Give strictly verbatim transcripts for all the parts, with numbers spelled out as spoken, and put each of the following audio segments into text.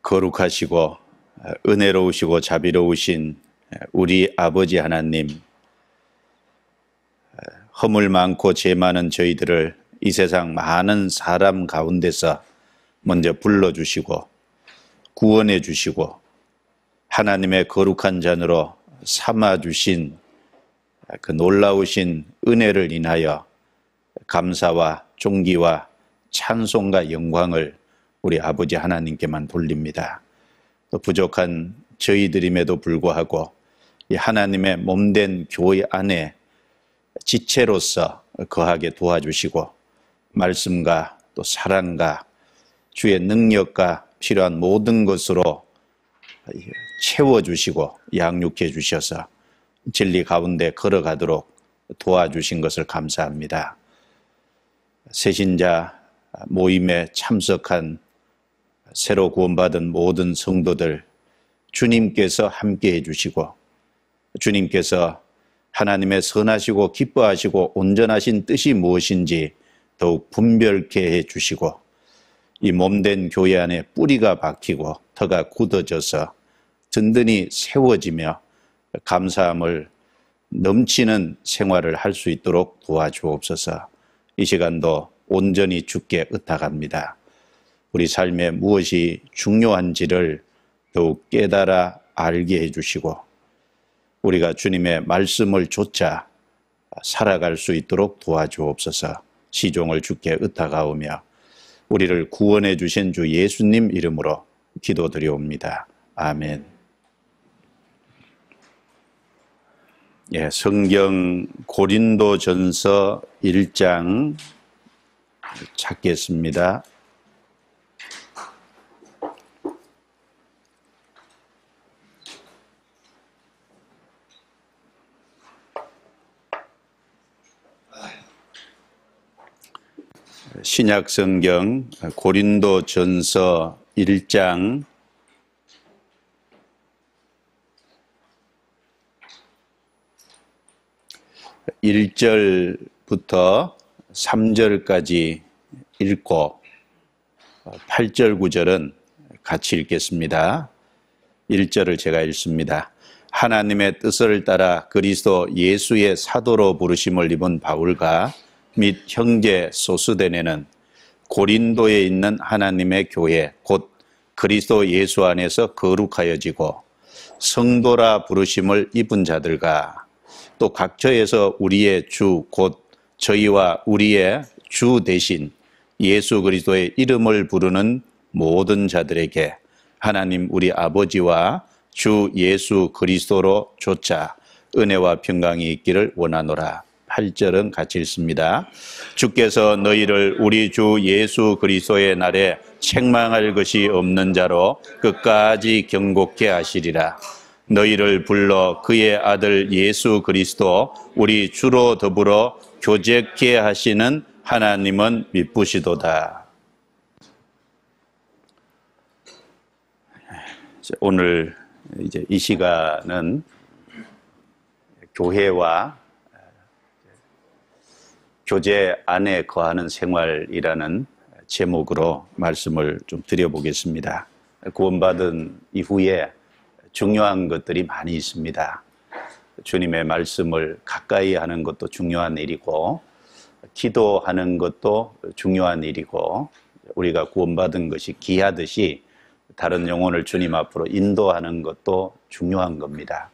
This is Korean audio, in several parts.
거룩하시고 은혜로우시고 자비로우신 우리 아버지 하나님, 허물 많고 죄 많은 저희들을 이 세상 많은 사람 가운데서 먼저 불러주시고 구원해 주시고 하나님의 거룩한 자녀로 삼아주신 그 놀라우신 은혜를 인하여 감사와 존귀와 찬송과 영광을 우리 아버지 하나님께만 돌립니다. 또 부족한 저희들임에도 불구하고 이 하나님의 몸된 교회 안에 지체로서 거하게 도와주시고 말씀과 또 사랑과 주의 능력과 필요한 모든 것으로 채워주시고 양육해 주셔서 진리 가운데 걸어가도록 도와주신 것을 감사합니다. 새신자 모임에 참석한 새로 구원받은 모든 성도들, 주님께서 함께해 주시고 주님께서 하나님의 선하시고 기뻐하시고 온전하신 뜻이 무엇인지 더욱 분별케 해 주시고 이 몸된 교회 안에 뿌리가 박히고 터가 굳어져서 든든히 세워지며 감사함을 넘치는 생활을 할 수 있도록 도와주옵소서. 이 시간도 온전히 주께 의탁합니다. 우리 삶에 무엇이 중요한지를 더욱 깨달아 알게 해주시고 우리가 주님의 말씀을 좇아 살아갈 수 있도록 도와주옵소서. 시종을 주께 의탁하오며 우리를 구원해 주신 주 예수님 이름으로 기도드리옵니다. 아멘. 예, 성경 고린도전서 일 장 찾겠습니다. 신약 성경 고린도전서 일 장 일 절부터 삼 절까지 읽고 팔 절 구 절은 같이 읽겠습니다. 일 절을 제가 읽습니다. 하나님의 뜻을 따라 그리스도 예수의 사도로 부르심을 입은 바울과 및 형제 소스데네는 고린도에 있는 하나님의 교회 곧 그리스도 예수 안에서 거룩하여지고 성도라 부르심을 입은 자들과 또 각처에서 우리의 주 곧 저희와 우리의 주 대신 예수 그리스도의 이름을 부르는 모든 자들에게 하나님 우리 아버지와 주 예수 그리스도로 조차 은혜와 평강이 있기를 원하노라. 팔 절은 같이 읽습니다. 주께서 너희를 우리 주 예수 그리스도의 날에 책망할 것이 없는 자로 끝까지 경고케 하시리라. 너희를 불러 그의 아들 예수 그리스도 우리 주로 더불어 교제케 하시는 하나님은 미쁘시도다. 오늘 이제 이 시간은 교회와 교제 안에 거하는 생활이라는 제목으로 말씀을 좀 드려보겠습니다. 구원받은 이후에 중요한 것들이 많이 있습니다. 주님의 말씀을 가까이 하는 것도 중요한 일이고 기도하는 것도 중요한 일이고 우리가 구원받은 것이 귀하듯이 다른 영혼을 주님 앞으로 인도하는 것도 중요한 겁니다.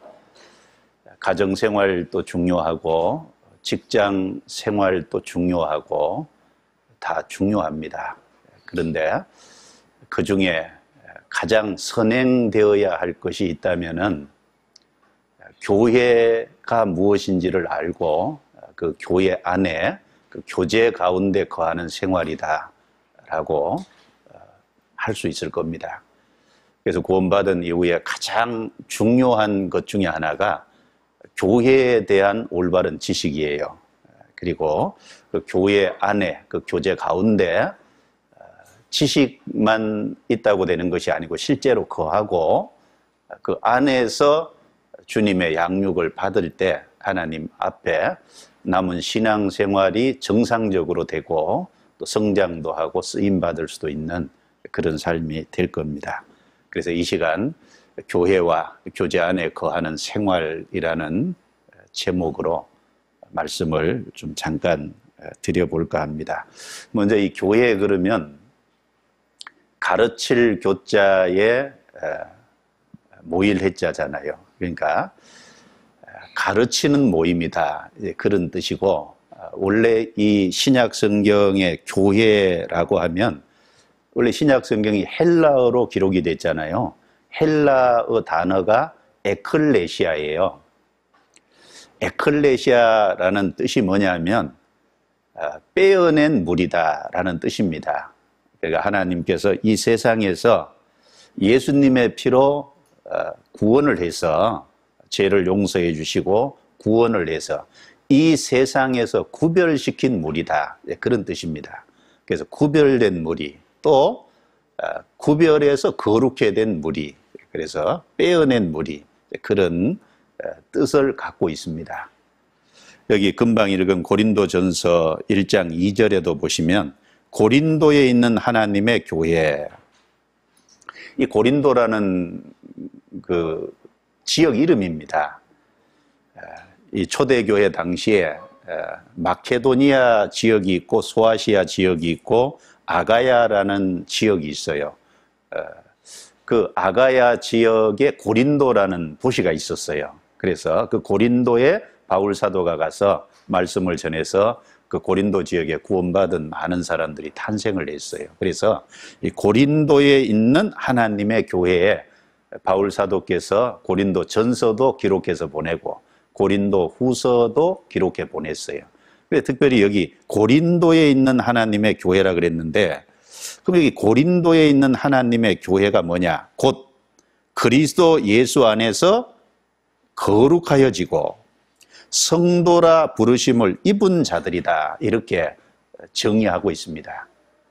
가정생활도 중요하고 직장 생활도 중요하고 다 중요합니다. 그런데 그 중에 가장 선행되어야 할 것이 있다면은 교회가 무엇인지를 알고 그 교회 안에 그 교제 가운데 거하는 생활이다라고 할 수 있을 겁니다. 그래서 구원받은 이후에 가장 중요한 것 중에 하나가 교회에 대한 올바른 지식이에요. 그리고 그 교회 안에 그 교제 가운데 지식만 있다고 되는 것이 아니고 실제로 거하고 그 안에서 주님의 양육을 받을 때 하나님 앞에 남은 신앙생활이 정상적으로 되고 또 성장도 하고 쓰임받을 수도 있는 그런 삶이 될 겁니다. 그래서 이 시간 교회와 교제 안에 거하는 생활이라는 제목으로 말씀을 좀 잠깐 드려볼까 합니다. 먼저 이 교회 그러면 가르칠 교자에 모일 해자잖아요. 그러니까 가르치는 모임이다, 그런 뜻이고, 원래 이 신약 성경의 교회라고 하면 원래 신약 성경이 헬라어로 기록이 됐잖아요. 헬라어 단어가 에클레시아예요. 에클레시아라는 뜻이 뭐냐면 빼어낸 무리다라는 뜻입니다. 그러니까 하나님께서 이 세상에서 예수님의 피로 구원을 해서 죄를 용서해 주시고 구원을 해서 이 세상에서 구별시킨 무리다, 그런 뜻입니다. 그래서 구별된 무리, 또 구별해서 거룩해 된 무리, 그래서 빼어낸 무리, 그런 뜻을 갖고 있습니다. 여기 금방 읽은 고린도전서 일 장 이 절에도 보시면 고린도에 있는 하나님의 교회, 이 고린도라는 그 지역 이름입니다. 이 초대교회 당시에 마케도니아 지역이 있고 소아시아 지역이 있고 아가야라는 지역이 있어요. 그 아가야 지역에 고린도라는 도시가 있었어요. 그래서 그 고린도에 바울 사도가 가서 말씀을 전해서 그 고린도 지역에 구원받은 많은 사람들이 탄생을 했어요. 그래서 이 고린도에 있는 하나님의 교회에 바울 사도께서 고린도 전서도 기록해서 보내고 고린도 후서도 기록해 보냈어요. 그래서 특별히 여기 고린도에 있는 하나님의 교회라 그랬는데, 그럼 여기 고린도에 있는 하나님의 교회가 뭐냐? 곧 그리스도 예수 안에서 거룩하여지고 성도라 부르심을 입은 자들이다, 이렇게 정의하고 있습니다.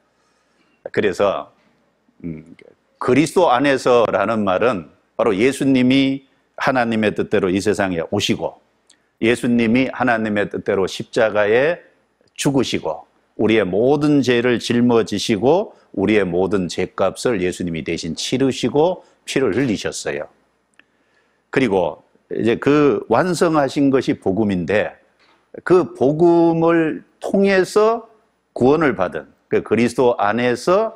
그래서 음, 그리스도 안에서라는 말은 바로 예수님이 하나님의 뜻대로 이 세상에 오시고 예수님이 하나님의 뜻대로 십자가에 죽으시고 우리의 모든 죄를 짊어지시고 우리의 모든 죄값을 예수님이 대신 치르시고 피를 흘리셨어요. 그리고 이제 그 완성하신 것이 복음인데, 그 복음을 통해서 구원을 받은 그 그리스도 안에서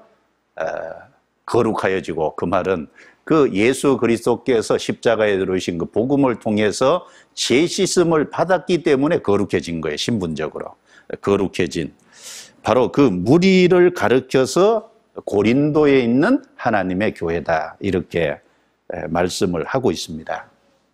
거룩하여지고, 그 말은 그 예수 그리스도께서 십자가에 들어오신 그 복음을 통해서 죄 씻음을 받았기 때문에 거룩해진 거예요. 신분적으로 거룩해진, 바로 그 무리를 가르쳐서 고린도에 있는 하나님의 교회다, 이렇게 말씀을 하고 있습니다.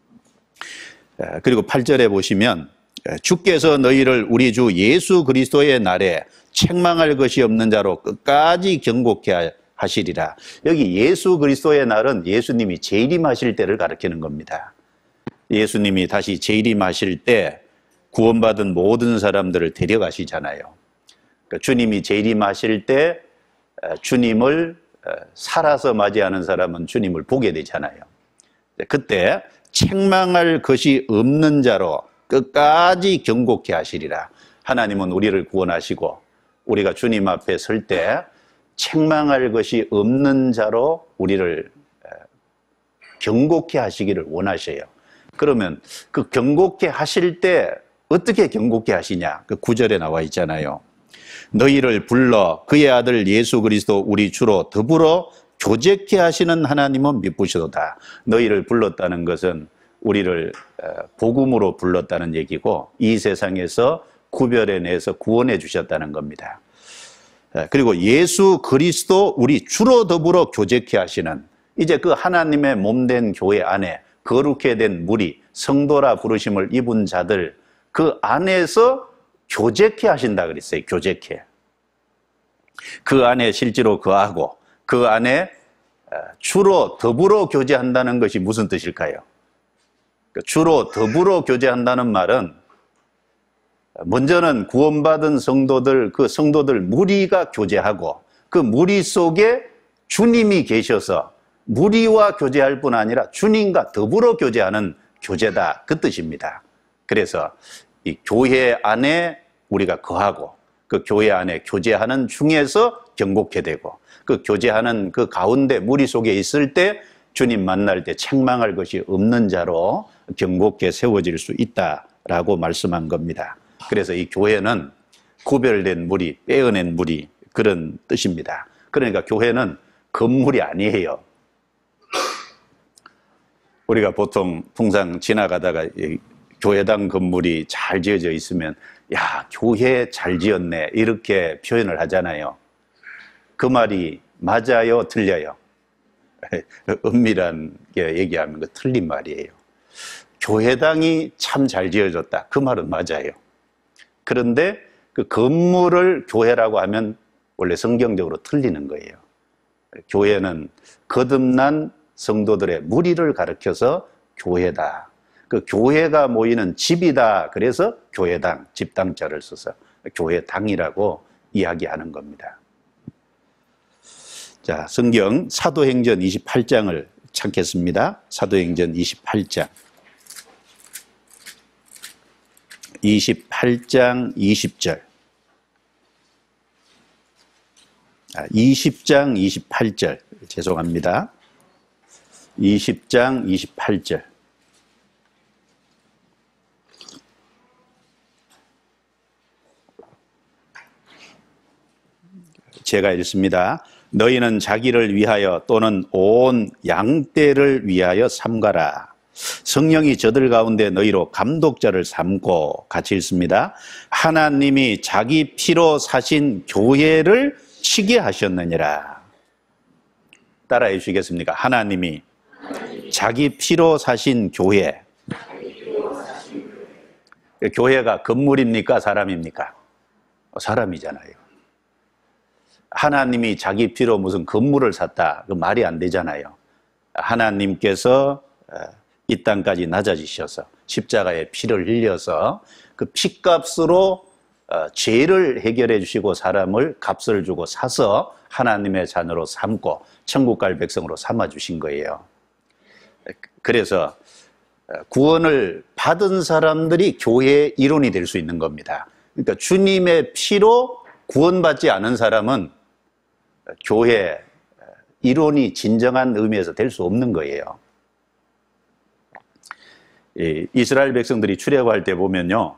그리고 팔 절에 보시면 주께서 너희를 우리 주 예수 그리스도의 날에 책망할 것이 없는 자로 끝까지 경고케 하시리라. 여기 예수 그리스도의 날은 예수님이 재림하실 때를 가리키는 겁니다. 예수님이 다시 재림하실 때 구원받은 모든 사람들을 데려가시잖아요. 그러니까 주님이 재림하실 때 주님을 살아서 맞이하는 사람은 주님을 보게 되잖아요. 그때 책망할 것이 없는 자로 끝까지 경고케 하시리라. 하나님은 우리를 구원하시고 우리가 주님 앞에 설 때 책망할 것이 없는 자로 우리를 경고케 하시기를 원하셔요. 그러면 그 경고케 하실 때 어떻게 경고케 하시냐? 그 구 절에 나와 있잖아요. 너희를 불러 그의 아들 예수 그리스도 우리 주로 더불어 교제케 하시는 하나님은 미쁘시도다. 너희를 불렀다는 것은 우리를 복음으로 불렀다는 얘기고, 이 세상에서 구별해내서 구원해 주셨다는 겁니다. 그리고 예수 그리스도 우리 주로 더불어 교제케 하시는, 이제 그 하나님의 몸된 교회 안에 거룩해 된 무리, 성도라 부르심을 입은 자들, 그 안에서 교제케 하신다 그랬어요. 교제케. 그 안에 실제로 거하고 그 안에 주로 더불어 교제한다는 것이 무슨 뜻일까요? 주로 더불어 교제한다는 말은 먼저는 구원받은 성도들, 그 성도들 무리가 교제하고 그 무리 속에 주님이 계셔서 무리와 교제할 뿐 아니라 주님과 더불어 교제하는 교제다, 그 뜻입니다. 그래서 이 교회 안에 우리가 거하고 그 교회 안에 교제하는 중에서 경고케 되고 그 교제하는 그 가운데 무리 속에 있을 때 주님 만날 때 책망할 것이 없는 자로 경고케 세워질 수 있다라고 말씀한 겁니다. 그래서 이 교회는 구별된 무리, 빼어낸 무리 그런 뜻입니다. 그러니까 교회는 건물이 아니에요. 우리가 보통 통상 지나가다가 교회당 건물이 잘 지어져 있으면 야, 교회 잘 지었네 이렇게 표현을 하잖아요. 그 말이 맞아요, 틀려요? 은밀한 게 얘기하면 그 틀린 말이에요. 교회당이 참 잘 지어졌다. 그 말은 맞아요. 그런데 그 건물을 교회라고 하면 원래 성경적으로 틀리는 거예요. 교회는 거듭난 성도들의 무리를 가리켜서 교회다. 그 교회가 모이는 집이다. 그래서 교회당, 집당자를 써서 교회당이라고 이야기하는 겁니다. 자, 성경 사도행전 이십팔 장을 찾겠습니다. 사도행전 이십팔 장. 이십팔 장 이십 절. 아, 이십 장 이십팔 절. 죄송합니다. 이십 장 이십팔 절. 제가 읽습니다. 너희는 자기를 위하여 또는 온 양떼를 위하여 삼가라. 성령이 저들 가운데 너희로 감독자를 삼고, 같이 읽습니다. 하나님이 자기 피로 사신 교회를 치게 하셨느니라. 따라해 주시겠습니까? 하나님이 자기 피로 사신 교회. 교회가 건물입니까? 사람입니까? 사람이잖아요. 하나님이 자기 피로 무슨 건물을 샀다. 그 말이 안 되잖아요. 하나님께서 이 땅까지 낮아지셔서 십자가에 피를 흘려서 그 피값으로 죄를 해결해 주시고 사람을 값을 주고 사서 하나님의 자녀로 삼고 천국 갈 백성으로 삼아 주신 거예요. 그래서 구원을 받은 사람들이 교회의 일원이 될 수 있는 겁니다. 그러니까 주님의 피로 구원받지 않은 사람은 교회 일원이 진정한 의미에서 될 수 없는 거예요. 이스라엘 백성들이 출애굽할 때 보면요,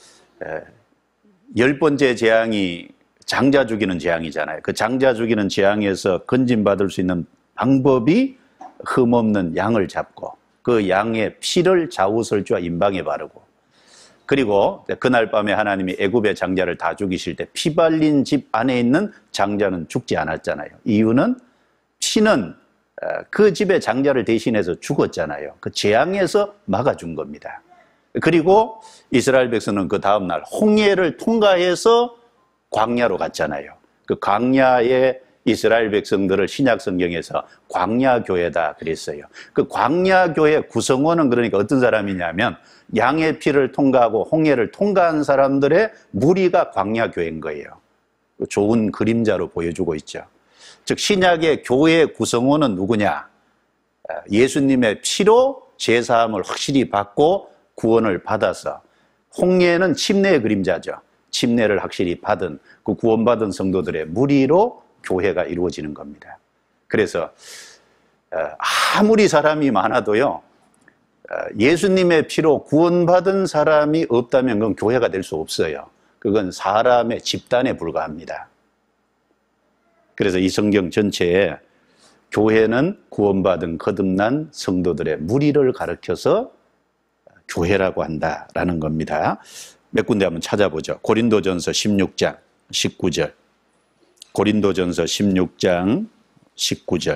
열 번째 재앙이 장자 죽이는 재앙이잖아요. 그 장자 죽이는 재앙에서 건진받을 수 있는 방법이 흠없는 양을 잡고 그 양의 피를 좌우설주와 임방에 바르고, 그리고 그날 밤에 하나님이 애굽의 장자를 다 죽이실 때 피 발린 집 안에 있는 장자는 죽지 않았잖아요. 이유는 피는 그 집의 장자를 대신해서 죽었잖아요. 그 재앙에서 막아준 겁니다. 그리고 이스라엘 백성은 그 다음날 홍해를 통과해서 광야로 갔잖아요. 그 광야에 이스라엘 백성들을 신약 성경에서 광야교회다 그랬어요. 그 광야교회 구성원은 그러니까 어떤 사람이냐면 양의 피를 통과하고 홍해를 통과한 사람들의 무리가 광야교회인 거예요. 좋은 그림자로 보여주고 있죠. 즉 신약의 교회 구성원은 누구냐? 예수님의 피로 제사함을 확실히 받고 구원을 받아서, 홍해는 침례의 그림자죠. 침례를 확실히 받은 그 구원받은 성도들의 무리로 교회가 이루어지는 겁니다. 그래서 아무리 사람이 많아도요, 예수님의 피로 구원받은 사람이 없다면 그건 교회가 될 수 없어요. 그건 사람의 집단에 불과합니다. 그래서 이 성경 전체에 교회는 구원받은 거듭난 성도들의 무리를 가리켜서 교회라고 한다라는 겁니다. 몇 군데 한번 찾아보죠. 고린도전서 십육 장 십구 절. 고린도전서 십육 장 십구 절.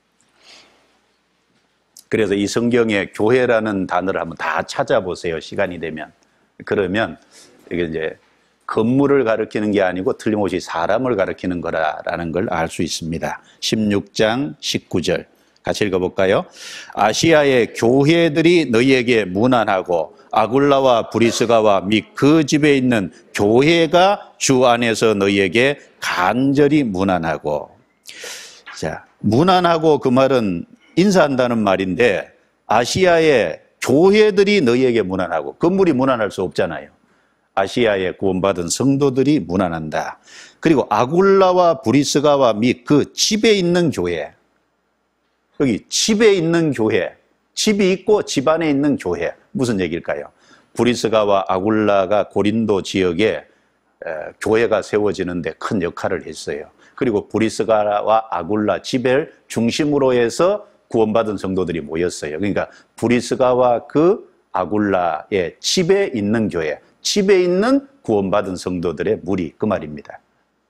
그래서 이 성경에 교회라는 단어를 한번 다 찾아보세요. 시간이 되면. 그러면 이게 이제 건물을 가리키는 게 아니고 틀림없이 사람을 가리키는 거라는 걸 알 수 있습니다. 십육 장 십구 절. 같이 읽어볼까요? 아시아의 교회들이 너희에게 문안하고 아굴라와 브리스가와 및 그 집에 있는 교회가 주 안에서 너희에게 간절히 문안하고. 자, 문안하고 그 말은 인사한다는 말인데, 아시아의 교회들이 너희에게 문안하고, 건물이 문안할 수 없잖아요. 아시아에 구원받은 성도들이 문안한다. 그리고 아굴라와 브리스가와 및 그 집에 있는 교회, 여기 집에 있는 교회, 집이 있고 집 안에 있는 교회, 무슨 얘기일까요? 브리스가와 아굴라가 고린도 지역에 교회가 세워지는데 큰 역할을 했어요. 그리고 브리스가와 아굴라 집을 중심으로 해서 구원받은 성도들이 모였어요. 그러니까 브리스가와 그 아굴라의 집에 있는 교회, 집에 있는 구원받은 성도들의 무리, 그 말입니다.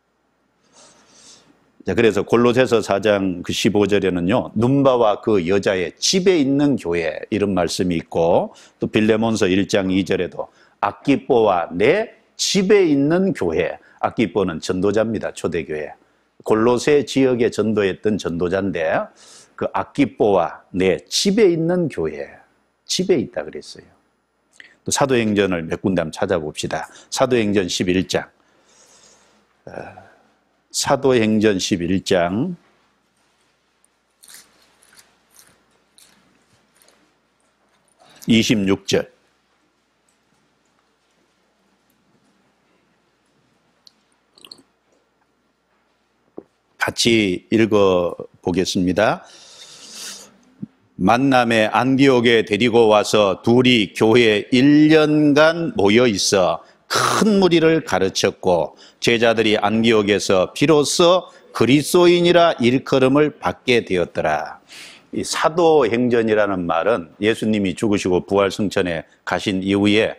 자, 그래서 골로새서 사 장 그 십오 절에는요, 눈바와 그 여자의 집에 있는 교회, 이런 말씀이 있고, 또 빌레몬서 일 장 이 절에도 아키뽀와 내 집에 있는 교회, 아키뽀는 전도자입니다. 초대교회. 골로새 지역에 전도했던 전도자인데, 그 아키뽀와 내 집에 있는 교회, 집에 있다 그랬어요. 또 사도행전을 몇 군데 한번 찾아봅시다. 사도행전 십일 장. 사도행전 십일 장. 이십육 절. 같이 읽어 보겠습니다. 만남에 안디옥에 데리고 와서 둘이 교회에 일 년간 모여 있어 큰 무리를 가르쳤고 제자들이 안디옥에서 비로소 그리스도인이라 일컬음을 받게 되었더라. 이 사도행전이라는 말은 예수님이 죽으시고 부활승천에 가신 이후에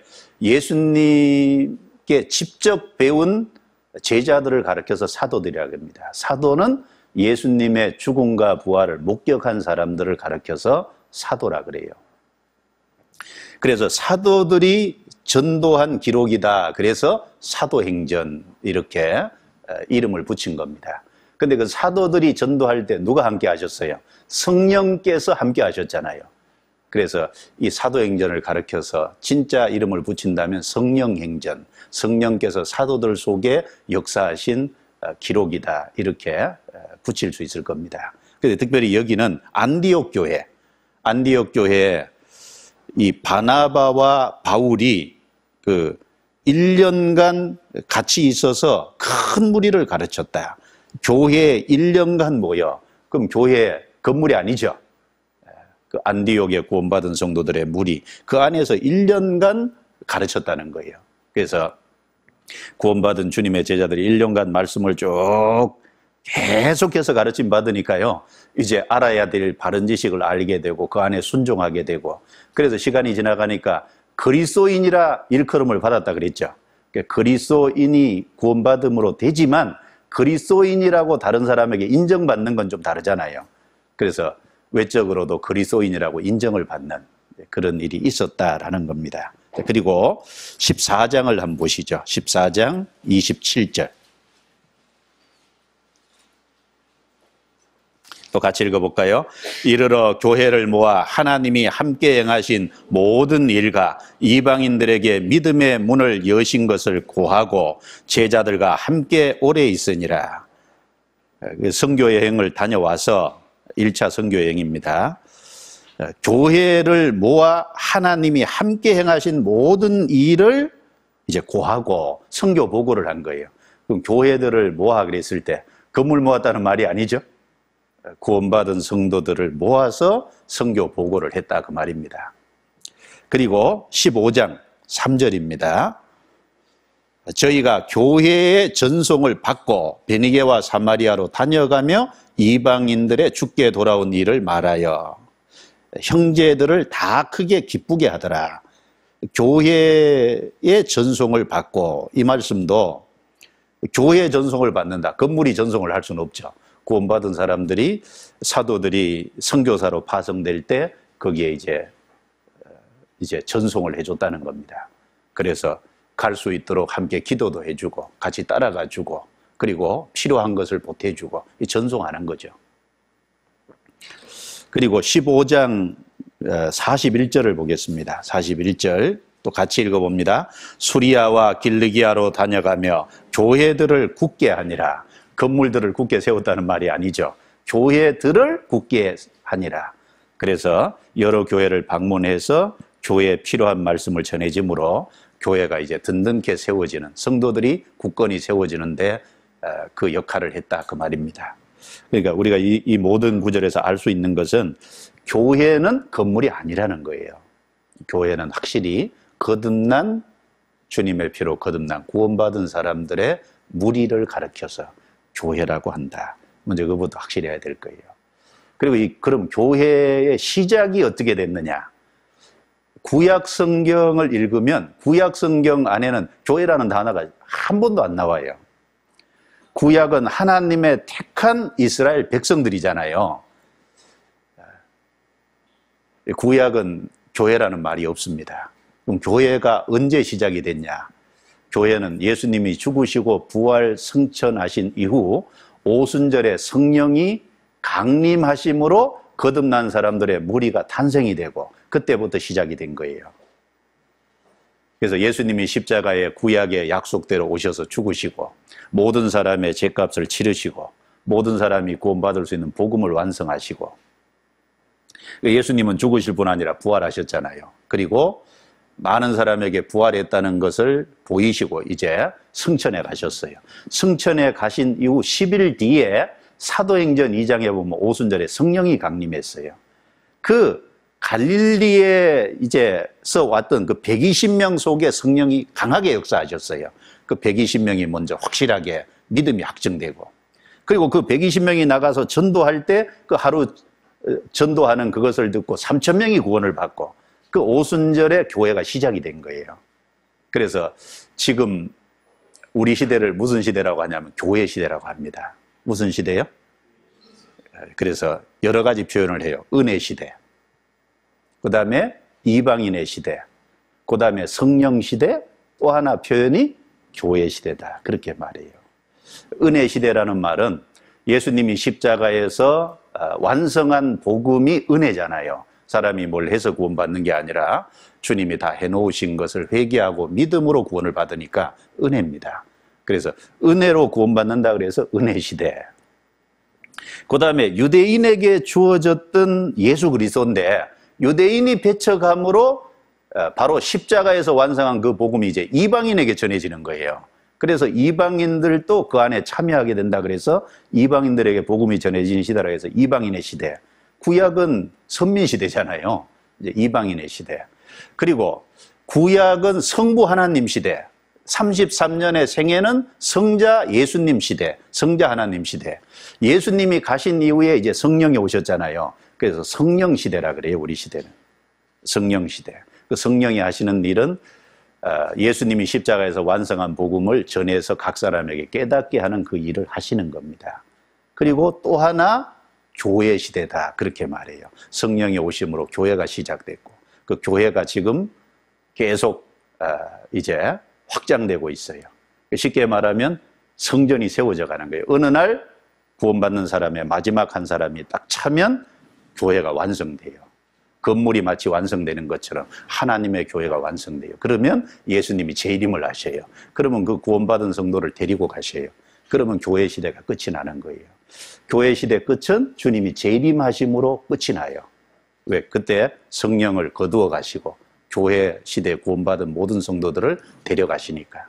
예수님께 직접 배운 제자들을 가르쳐서 사도들이라고 합니다. 사도는 예수님의 죽음과 부활을 목격한 사람들을 가르쳐서 사도라 그래요. 그래서 사도들이 전도한 기록이다. 그래서 사도행전 이렇게 이름을 붙인 겁니다. 근데 그 사도들이 전도할 때 누가 함께 하셨어요? 성령께서 함께 하셨잖아요. 그래서 이 사도행전을 가르쳐서 진짜 이름을 붙인다면 성령행전, 성령께서 사도들 속에 역사하신 기록이다. 이렇게 붙일 수 있을 겁니다. 근데 특별히 여기는 안디옥 교회, 안디옥 교회에 이 바나바와 바울이 그 일 년간 같이 있어서 큰 무리를 가르쳤다. 교회에 일 년간 모여. 그럼 교회 건물이 아니죠. 그 안디옥에 구원받은 성도들의 무리, 그 안에서 일 년간 가르쳤다는 거예요. 그래서 구원받은 주님의 제자들이 일 년간 말씀을 쭉 계속해서 가르침 받으니까요, 이제 알아야 될 바른 지식을 알게 되고 그 안에 순종하게 되고, 그래서 시간이 지나가니까 그리스도인이라 일컬음을 받았다 그랬죠. 그러니까 그리스도인이 구원받음으로 되지만 그리스도인이라고 다른 사람에게 인정받는 건 좀 다르잖아요. 그래서 외적으로도 그리스도인이라고 인정을 받는 그런 일이 있었다라는 겁니다. 그리고 십사 장을 한번 보시죠. 십사 장 이십칠 절. 또 같이 읽어볼까요? 이르러 교회를 모아 하나님이 함께 행하신 모든 일과 이방인들에게 믿음의 문을 여신 것을 고하고 제자들과 함께 오래 있으니라. 선교여행을 다녀와서 일 차 선교여행입니다. 교회를 모아 하나님이 함께 행하신 모든 일을 이제 고하고 선교 보고를 한 거예요. 그럼 교회들을 모아 그랬을 때 건물 모았다는 말이 아니죠. 구원받은 성도들을 모아서 선교 보고를 했다 그 말입니다. 그리고 십오 장 삼 절입니다. 저희가 교회의 전송을 받고 베니게와 사마리아로 다녀가며 이방인들의 죽게 돌아온 일을 말하여 형제들을 다 크게 기쁘게 하더라. 교회의 전송을 받고, 이 말씀도 교회의 전송을 받는다. 건물이 전송을 할 수는 없죠. 구원받은 사람들이, 사도들이 선교사로 파송될 때 거기에 이제 이제 전송을 해줬다는 겁니다. 그래서 갈 수 있도록 함께 기도도 해주고 같이 따라가주고 그리고 필요한 것을 보태주고 이 전송하는 거죠. 그리고 십오 장 사십일 절을 보겠습니다. 사십일 절 또 같이 읽어봅니다. 수리아와 길르기아로 다녀가며 교회들을 굳게 하니라. 건물들을 굳게 세웠다는 말이 아니죠. 교회들을 굳게 하니라. 그래서 여러 교회를 방문해서 교회에 필요한 말씀을 전해지므로 교회가 이제 든든케 세워지는, 성도들이 굳건히 세워지는데 그 역할을 했다 그 말입니다. 그러니까 우리가 이, 이 모든 구절에서 알 수 있는 것은 교회는 건물이 아니라는 거예요. 교회는 확실히 거듭난, 주님의 피로 거듭난 구원받은 사람들의 무리를 가르쳐서 교회라고 한다. 먼저 그것부터 확실히 해야 될 거예요. 그리고 이, 그럼 교회의 시작이 어떻게 됐느냐? 구약 성경을 읽으면 구약 성경 안에는 교회라는 단어가 한 번도 안 나와요. 구약은 하나님의 택한 이스라엘 백성들이잖아요. 구약은 교회라는 말이 없습니다. 그럼 교회가 언제 시작이 됐냐? 교회는 예수님이 죽으시고 부활 승천하신 이후 오순절에 성령이 강림하심으로 거듭난 사람들의 무리가 탄생이 되고 그때부터 시작이 된 거예요. 그래서 예수님이 십자가에 구약의 약속대로 오셔서 죽으시고 모든 사람의 죄값을 치르시고 모든 사람이 구원받을 수 있는 복음을 완성하시고, 예수님은 죽으실 뿐 아니라 부활하셨잖아요. 그리고 많은 사람에게 부활했다는 것을 보이시고 이제 승천에 가셨어요. 승천에 가신 이후 십 일 뒤에 사도행전 이 장에 보면 오순절에 성령이 강림했어요. 그 갈릴리에 이제서 왔던 그 백이십 명 속에 성령이 강하게 역사하셨어요. 그 백이십 명이 먼저 확실하게 믿음이 확정되고, 그리고 그 백이십 명이 나가서 전도할 때 그 하루 전도하는 그것을 듣고 삼천 명이 구원을 받고 그 오순절에 교회가 시작이 된 거예요. 그래서 지금 우리 시대를 무슨 시대라고 하냐면 교회 시대라고 합니다. 무슨 시대요? 그래서 여러 가지 표현을 해요. 은혜 시대, 그 다음에 이방인의 시대, 그 다음에 성령 시대, 또 하나 표현이 교회 시대다, 그렇게 말해요. 은혜 시대라는 말은 예수님이 십자가에서 완성한 복음이 은혜잖아요. 사람이 뭘 해서 구원받는 게 아니라 주님이 다 해놓으신 것을 회개하고 믿음으로 구원을 받으니까 은혜입니다. 그래서 은혜로 구원받는다 그래서 은혜 시대. 그 다음에 유대인에게 주어졌던 예수 그리스도인데 유대인이 배척함으로 바로 십자가에서 완성한 그 복음이 이제 이방인에게 전해지는 거예요. 그래서 이방인들도 그 안에 참여하게 된다 그래서 이방인들에게 복음이 전해지는 시대라고 해서 이방인의 시대. 구약은 선민 시대잖아요. 이제 이방인의 시대. 그리고 구약은 성부 하나님 시대. 삼십삼 년의 생애는 성자 예수님 시대, 성자 하나님 시대. 예수님이 가신 이후에 이제 성령이 오셨잖아요. 그래서 성령 시대라 그래요, 우리 시대는. 성령 시대. 그 성령이 하시는 일은 예수님이 십자가에서 완성한 복음을 전해서 각 사람에게 깨닫게 하는 그 일을 하시는 겁니다. 그리고 또 하나 교회 시대다, 그렇게 말해요. 성령이 오심으로 교회가 시작됐고 그 교회가 지금 계속 이제 확장되고 있어요. 쉽게 말하면 성전이 세워져 가는 거예요. 어느 날 구원받는 사람의 마지막 한 사람이 딱 차면 교회가 완성돼요. 건물이 마치 완성되는 것처럼 하나님의 교회가 완성돼요. 그러면 예수님이 재림을 하셔요. 그러면 그 구원받은 성도를 데리고 가셔요. 그러면 교회 시대가 끝이 나는 거예요. 교회 시대 끝은 주님이 재림하심으로 끝이 나요. 왜? 그때 성령을 거두어 가시고 교회 시대에 구원받은 모든 성도들을 데려가시니까.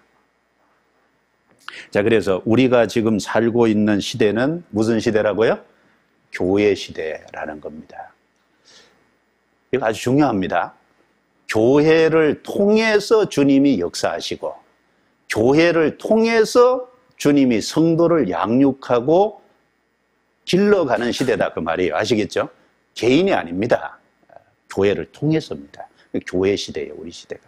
자, 그래서 우리가 지금 살고 있는 시대는 무슨 시대라고요? 교회 시대라는 겁니다. 이거 아주 중요합니다. 교회를 통해서 주님이 역사하시고 교회를 통해서 주님이 성도를 양육하고 길러가는 시대다, 그 말이에요. 아시겠죠? 개인이 아닙니다. 교회를 통해서입니다. 교회 시대예요, 우리 시대가.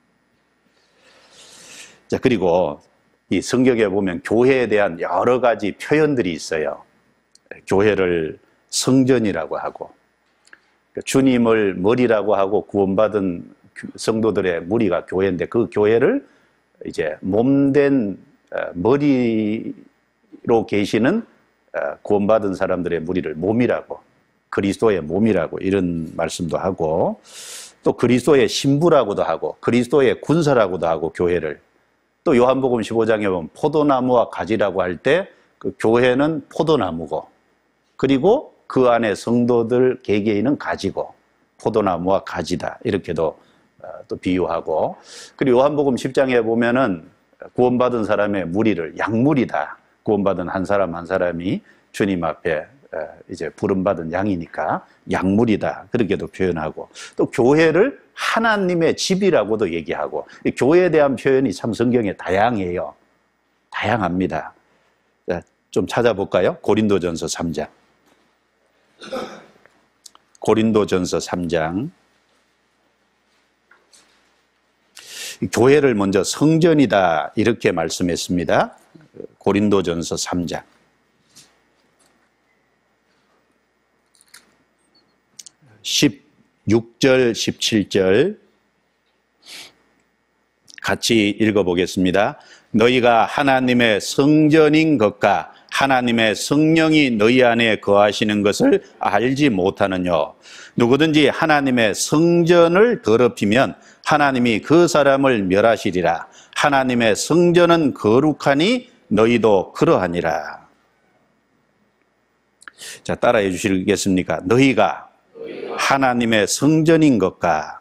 자, 그리고 이 성경에 보면 교회에 대한 여러 가지 표현들이 있어요. 교회를 성전이라고 하고 주님을 머리라고 하고 구원받은 성도들의 무리가 교회인데 그 교회를 이제 몸된 머리로 계시는 구원받은 사람들의 무리를 몸이라고, 그리스도의 몸이라고 이런 말씀도 하고, 또 그리스도의 신부라고도 하고 그리스도의 군사라고도 하고, 교회를 또 요한복음 십오 장에 보면 포도나무와 가지라고 할 때 그 교회는 포도나무고 그리고 그 안에 성도들 개개인은 가지고 포도나무와 가지다, 이렇게도 또 비유하고, 그리고 요한복음 십 장에 보면은 구원받은 사람의 무리를 양무리다. 구원받은 한 사람 한 사람이 주님 앞에 이제 부름받은 양이니까 양무리다. 그렇게도 표현하고, 또 교회를 하나님의 집이라고도 얘기하고, 교회에 대한 표현이 참 성경에 다양해요. 다양합니다. 좀 찾아볼까요? 고린도전서 삼 장. 고린도전서 삼 장. 교회를 먼저 성전이다 이렇게 말씀했습니다. 고린도전서 삼 장. 십육 절, 십칠 절 같이 읽어보겠습니다. 너희가 하나님의 성전인 것과 하나님의 성령이 너희 안에 거하시는 것을 알지 못하느뇨. 누구든지 하나님의 성전을 더럽히면 하나님이 그 사람을 멸하시리라. 하나님의 성전은 거룩하니 너희도 그러하니라. 자, 따라해 주시겠습니까? 너희가 하나님의 성전인 것과,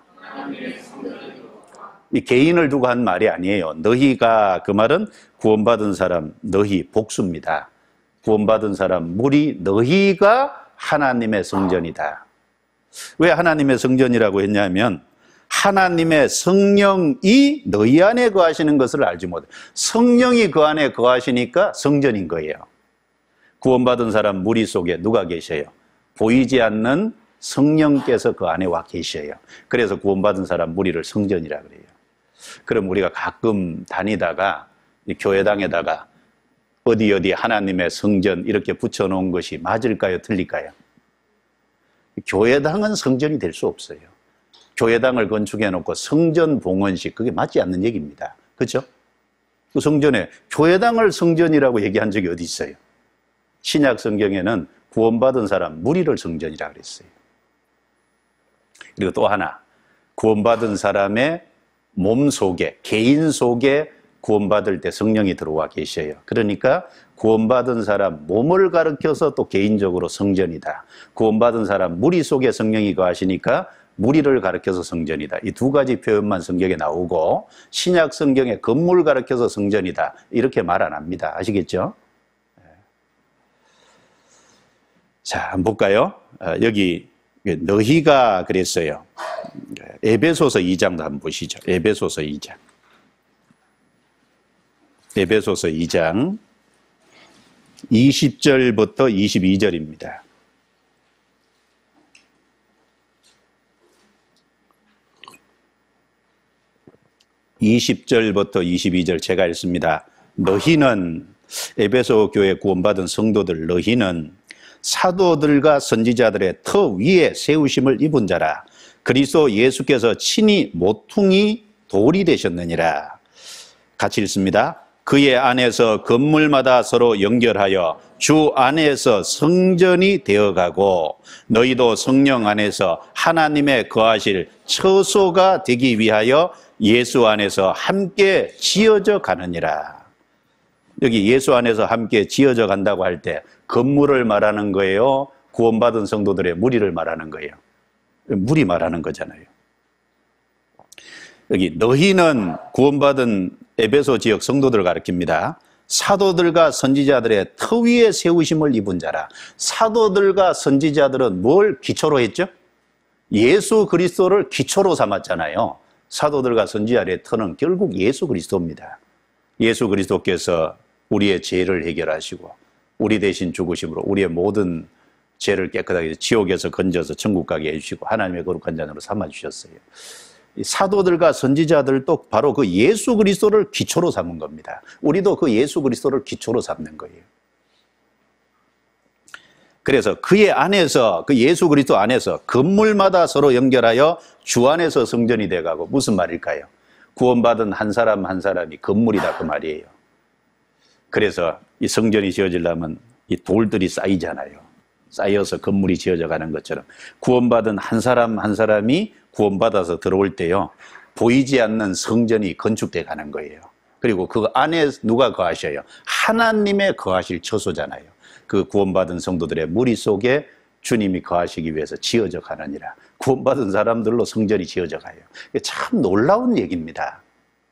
이 개인을 두고 한 말이 아니에요. 너희가, 그 말은 구원받은 사람, 너희 복수입니다. 구원받은 사람 무리, 너희가 하나님의 성전이다. 왜 하나님의 성전이라고 했냐면 하나님의 성령이 너희 안에 거하시는 것을 알지 못해. 성령이 그 안에 거하시니까 성전인 거예요. 구원받은 사람 무리 속에 누가 계셔요? 보이지 않는 성령께서 그 안에 와 계셔요. 그래서 구원받은 사람 무리를 성전이라 그래요. 그럼 우리가 가끔 다니다가 이 교회당에다가 어디 어디 하나님의 성전 이렇게 붙여놓은 것이 맞을까요? 틀릴까요? 교회당은 성전이 될 수 없어요. 교회당을 건축해놓고 성전 봉헌식, 그게 맞지 않는 얘기입니다. 그렇죠? 그 성전에 교회당을 성전이라고 얘기한 적이 어디 있어요? 신약 성경에는 구원받은 사람 무리를 성전이라 그랬어요. 그리고 또 하나, 구원받은 사람의 몸 속에, 개인 속에 구원받을 때 성령이 들어와 계셔요. 그러니까 구원받은 사람 몸을 가리켜서 또 개인적으로 성전이다. 구원받은 사람 무리 속에 성령이 거하시니까 무리를 가리켜서 성전이다. 이 두 가지 표현만 성경에 나오고, 신약 성경에 건물 가리켜서 성전이다 이렇게 말 안 합니다. 아시겠죠? 자, 한번 볼까요? 여기 너희가 그랬어요. 에베소서 이 장도 한번 보시죠. 에베소서 이 장. 에베소서 이 장 이십 절부터 이십이 절입니다. 이십 절부터 이십이 절 제가 읽습니다. 너희는, 에베소 교회 구원받은 성도들, 너희는 사도들과 선지자들의 터 위에 세우심을 입은 자라. 그리스도 예수께서 친히 모퉁이 돌이 되셨느니라. 같이 읽습니다. 그의 안에서 건물마다 서로 연결하여 주 안에서 성전이 되어가고, 너희도 성령 안에서 하나님의 거하실 처소가 되기 위하여 예수 안에서 함께 지어져 가느니라. 여기 예수 안에서 함께 지어져 간다고 할 때 건물을 말하는 거예요? 구원받은 성도들의 무리를 말하는 거예요? 무리 말하는 거잖아요. 여기 너희는 구원받은 에베소 지역 성도들을 가리킵니다. 사도들과 선지자들의 터 위에 세우심을 입은 자라. 사도들과 선지자들은 뭘 기초로 했죠? 예수 그리스도를 기초로 삼았잖아요. 사도들과 선지자들의 터는 결국 예수 그리스도입니다. 예수 그리스도께서 우리의 죄를 해결하시고 우리 대신 죽으심으로 우리의 모든 죄를 깨끗하게 지옥에서 건져서 천국 가게 해주시고 하나님의 거룩한 자녀로 삼아주셨어요. 사도들과 선지자들도 바로 그 예수 그리스도를 기초로 삼은 겁니다. 우리도 그 예수 그리스도를 기초로 삼는 거예요. 그래서 그의 안에서, 그 예수 그리스도 안에서 건물마다 서로 연결하여 주 안에서 성전이 돼가고, 무슨 말일까요? 구원받은 한 사람 한 사람이 건물이다 그 말이에요. 그래서 이 성전이 지어지려면 이 돌들이 쌓이잖아요. 쌓여서 건물이 지어져 가는 것처럼 구원받은 한 사람 한 사람이 구원받아서 들어올 때요, 보이지 않는 성전이 건축돼 가는 거예요. 그리고 그 안에 누가 거하셔요? 하나님의 거하실 처소잖아요. 그 구원받은 성도들의 무리 속에 주님이 거하시기 위해서 지어져 가느니라. 구원받은 사람들로 성전이 지어져 가요. 참 놀라운 얘기입니다.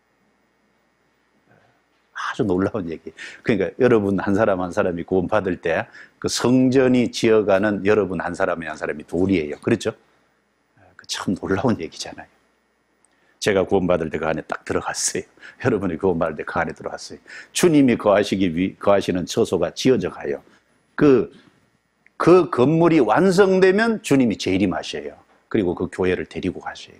아주 놀라운 얘기. 그러니까 여러분 한 사람 한 사람이 구원받을 때 그 성전이 지어가는 여러분 한 사람이 한 사람이 둘이에요. 그렇죠? 참 놀라운 얘기잖아요. 제가 구원받을 때 그 안에 딱 들어갔어요. 여러분이 구원받을 때 그 안에 들어갔어요. 주님이 거하시기 위, 거하시는 처소가 지어져 가요. 그, 그 건물이 완성되면 주님이 재림하셔요. 그리고 그 교회를 데리고 가셔요.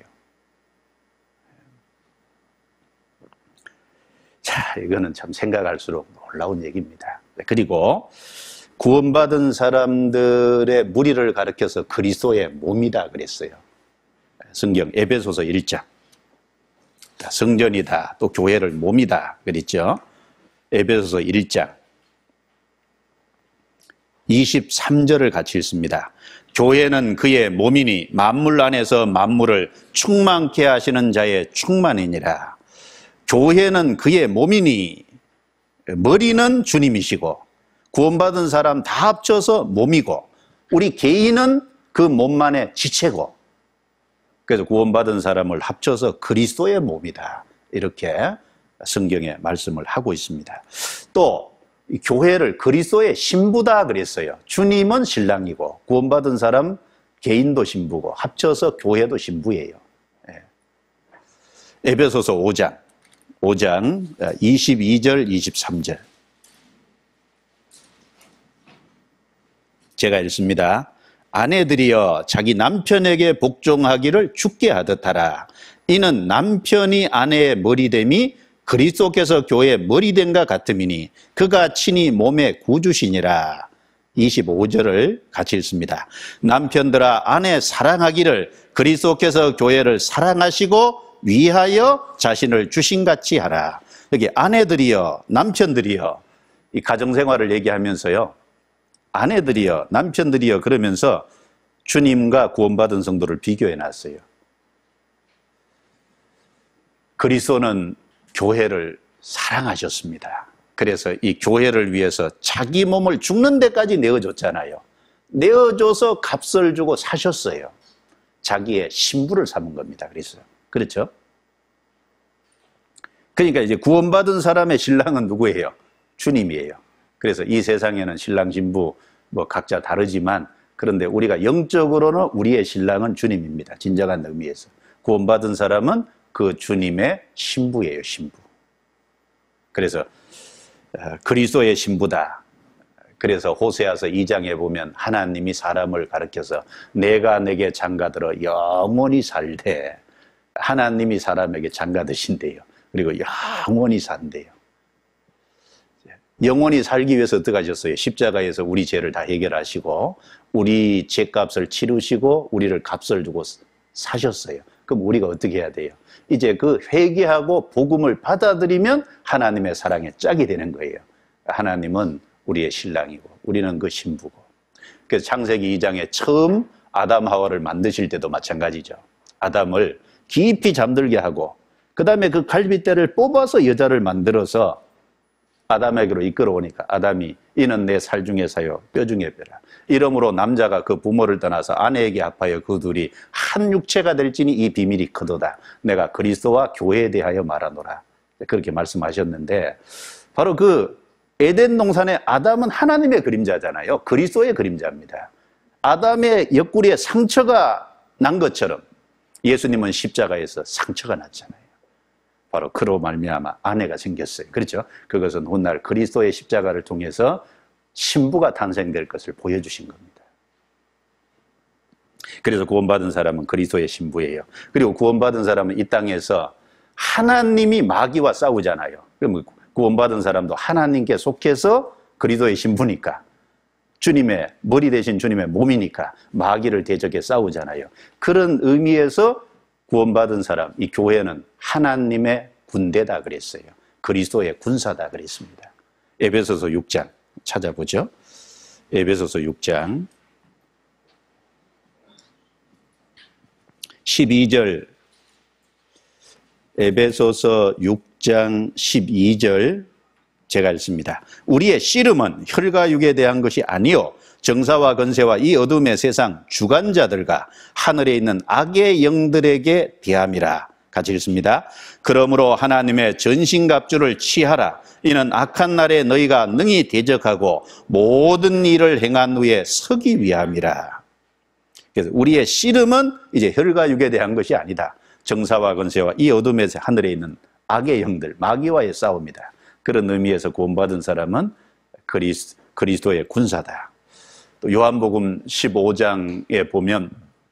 자, 이거는 참 생각할수록 놀라운 얘기입니다. 그리고 구원받은 사람들의 무리를 가리켜서 그리스도의 몸이다 그랬어요. 성경 에베소서 일 장. 성전이다, 또 교회를 몸이다 그랬죠. 에베소서 일 장 이십삼 절을 같이 읽습니다. 교회는 그의 몸이니 만물 안에서 만물을 충만케 하시는 자의 충만이니라. 교회는 그의 몸이니, 머리는 주님이시고 구원받은 사람 다 합쳐서 몸이고 우리 개인은 그 몸만의 지체고, 그래서 구원받은 사람을 합쳐서 그리스도의 몸이다, 이렇게 성경에 말씀을 하고 있습니다. 또 교회를 그리스도의 신부다 그랬어요. 주님은 신랑이고 구원받은 사람 개인도 신부고 합쳐서 교회도 신부예요. 에베소서 오 장 오 장 이십이 절 이십삼 절 제가 읽습니다. 아내들이여 자기 남편에게 복종하기를 주께 하듯 하라. 이는 남편이 아내의 머리됨이 그리스도께서 교회의 머리됨과 같음이니 그가 친히 몸의 구주시니라. 이십오 절을 같이 읽습니다. 남편들아 아내 사랑하기를 그리스도께서 교회를 사랑하시고 위하여 자신을 주신같이 하라. 여기 아내들이여, 남편들이여, 이 가정생활을 얘기하면서요, 아내들이여, 남편들이여 그러면서 주님과 구원받은 성도를 비교해 놨어요. 그리스도는 교회를 사랑하셨습니다. 그래서 이 교회를 위해서 자기 몸을 죽는 데까지 내어줬잖아요. 내어줘서 값을 주고 사셨어요. 자기의 신부를 삼은 겁니다. 그래서 그렇죠? 그러니까 이제 구원받은 사람의 신랑은 누구예요? 주님이에요. 그래서 이 세상에는 신랑 신부 뭐 각자 다르지만, 그런데 우리가 영적으로는 우리의 신랑은 주님입니다. 진정한 의미에서 구원받은 사람은 그 주님의 신부예요. 신부. 그래서 그리스도의 신부다. 그래서 호세아서 이 장에 보면 하나님이 사람을 가리켜서 내가 내게 장가들어 영원히 살되, 하나님이 사람에게 장가드신대요. 그리고 영원히 산대요. 영원히 살기 위해서 어떻게 하셨어요? 십자가에서 우리 죄를 다 해결하시고 우리 죄값을 치르시고 우리를 값을 주고 사셨어요. 그럼 우리가 어떻게 해야 돼요? 이제 그 회개하고 복음을 받아들이면 하나님의 사랑에 짝이 되는 거예요. 하나님은 우리의 신랑이고 우리는 그 신부고. 그래서 창세기 이 장에 처음 아담 하와를 만드실 때도 마찬가지죠. 아담을 깊이 잠들게 하고 그 다음에 그 갈빗대를 뽑아서 여자를 만들어서 아담에게로 이끌어오니까 아담이 이는 내 살 중에 사요 뼈 중에 뼈라. 이러므로 남자가 그 부모를 떠나서 아내에게 합하여 그 둘이 한 육체가 될지니 이 비밀이 크도다. 내가 그리스도와 교회에 대하여 말하노라. 그렇게 말씀하셨는데, 바로 그 에덴 동산의 아담은 하나님의 그림자잖아요. 그리스도의 그림자입니다. 아담의 옆구리에 상처가 난 것처럼 예수님은 십자가에서 상처가 났잖아요. 바로 그로 말미암아 아내가 생겼어요. 그렇죠? 그것은 훗날 그리스도의 십자가를 통해서 신부가 탄생될 것을 보여주신 겁니다. 그래서 구원받은 사람은 그리스도의 신부예요. 그리고 구원받은 사람은 이 땅에서 하나님이 마귀와 싸우잖아요. 그럼 구원받은 사람도 하나님께 속해서 그리스도의 신부니까, 주님의 머리 대신 주님의 몸이니까 마귀를 대적해 싸우잖아요. 그런 의미에서 구원받은 사람, 이 교회는 하나님의 군대다 그랬어요. 그리스도의 군사다 그랬습니다. 에베소서 육 장 찾아보죠. 에베소서 육 장 십이 절, 에베소서 육 장 십이 절 제가 읽습니다. 우리의 씨름은 혈과 육에 대한 것이 아니요 정사와 건세와 이 어둠의 세상 주관자들과 하늘에 있는 악의 영들에게 대함이라. 같이 읽습니다. 그러므로 하나님의 전신갑주를 취하라. 이는 악한 날에 너희가 능히 대적하고 모든 일을 행한 후에 서기 위함이라. 그래서 우리의 씨름은 이제 혈과 육에 대한 것이 아니다. 정사와 건세와 이 어둠의 하늘에 있는 악의 영들, 마귀와의 싸움이다. 그런 의미에서 구원받은 사람은 그리스, 그리스도의 군사다. 또 요한복음 십오 장에 보면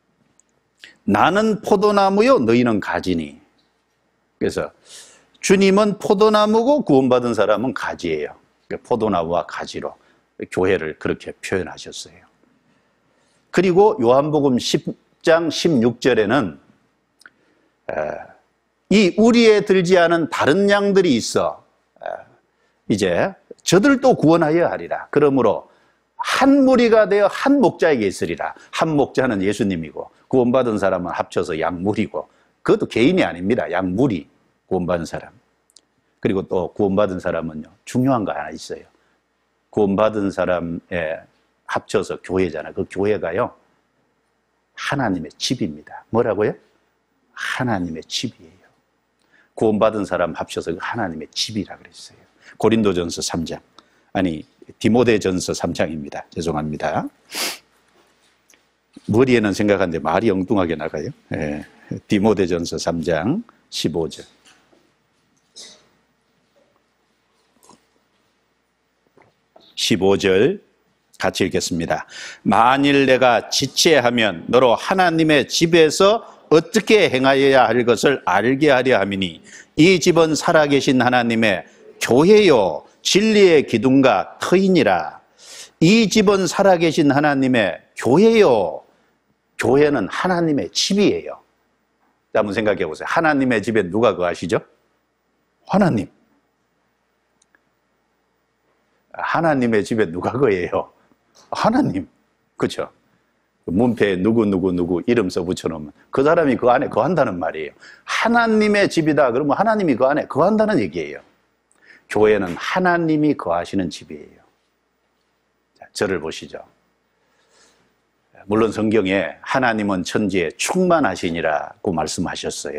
나는 포도나무요 너희는 가지니. 그래서 주님은 포도나무고 구원받은 사람은 가지예요. 포도나무와 가지로 교회를 그렇게 표현하셨어요. 그리고 요한복음 십 장 십육 절에는 이 우리에 들지 않은 다른 양들이 있어 이제 저들도 구원하여야 하리라. 그러므로 한 무리가 되어 한 목자에게 있으리라. 한 목자는 예수님이고 구원받은 사람은 합쳐서 양무리고, 그것도 개인이 아닙니다. 양무리, 구원받은 사람. 그리고 또 구원받은 사람은요, 중요한 거 하나 있어요. 구원받은 사람에 합쳐서 교회잖아요. 그 교회가요, 하나님의 집입니다. 뭐라고요? 하나님의 집이에요. 구원받은 사람 합쳐서 하나님의 집이라 그랬어요. 고린도전서 삼 장, 아니 디모데전서 삼 장입니다. 죄송합니다. 머리에는 생각하는데 말이 엉뚱하게 나가요. 예. 디모데전서 삼 장 십오 절. 십오 절 같이 읽겠습니다. 만일 내가 지체하면 너로 하나님의 집에서 어떻게 행하여야 할 것을 알게 하려 함이니 이 집은 살아계신 하나님의 교회요 진리의 기둥과 터이니라. 이 집은 살아계신 하나님의 교회요. 교회는 하나님의 집이에요. 한번 생각해 보세요. 하나님의 집에 누가 거하시죠? 하나님. 하나님의 집에 누가 거해요? 하나님. 그렇죠? 문패에 누구누구누구 이름 써 붙여놓으면 그 사람이 그 안에 거한다는 말이에요. 하나님의 집이다 그러면 하나님이 그 안에 거한다는 얘기예요. 교회는 하나님이 거하시는 집이에요. 자, 저를 보시죠. 물론 성경에 하나님은 천지에 충만하시니라고 말씀하셨어요.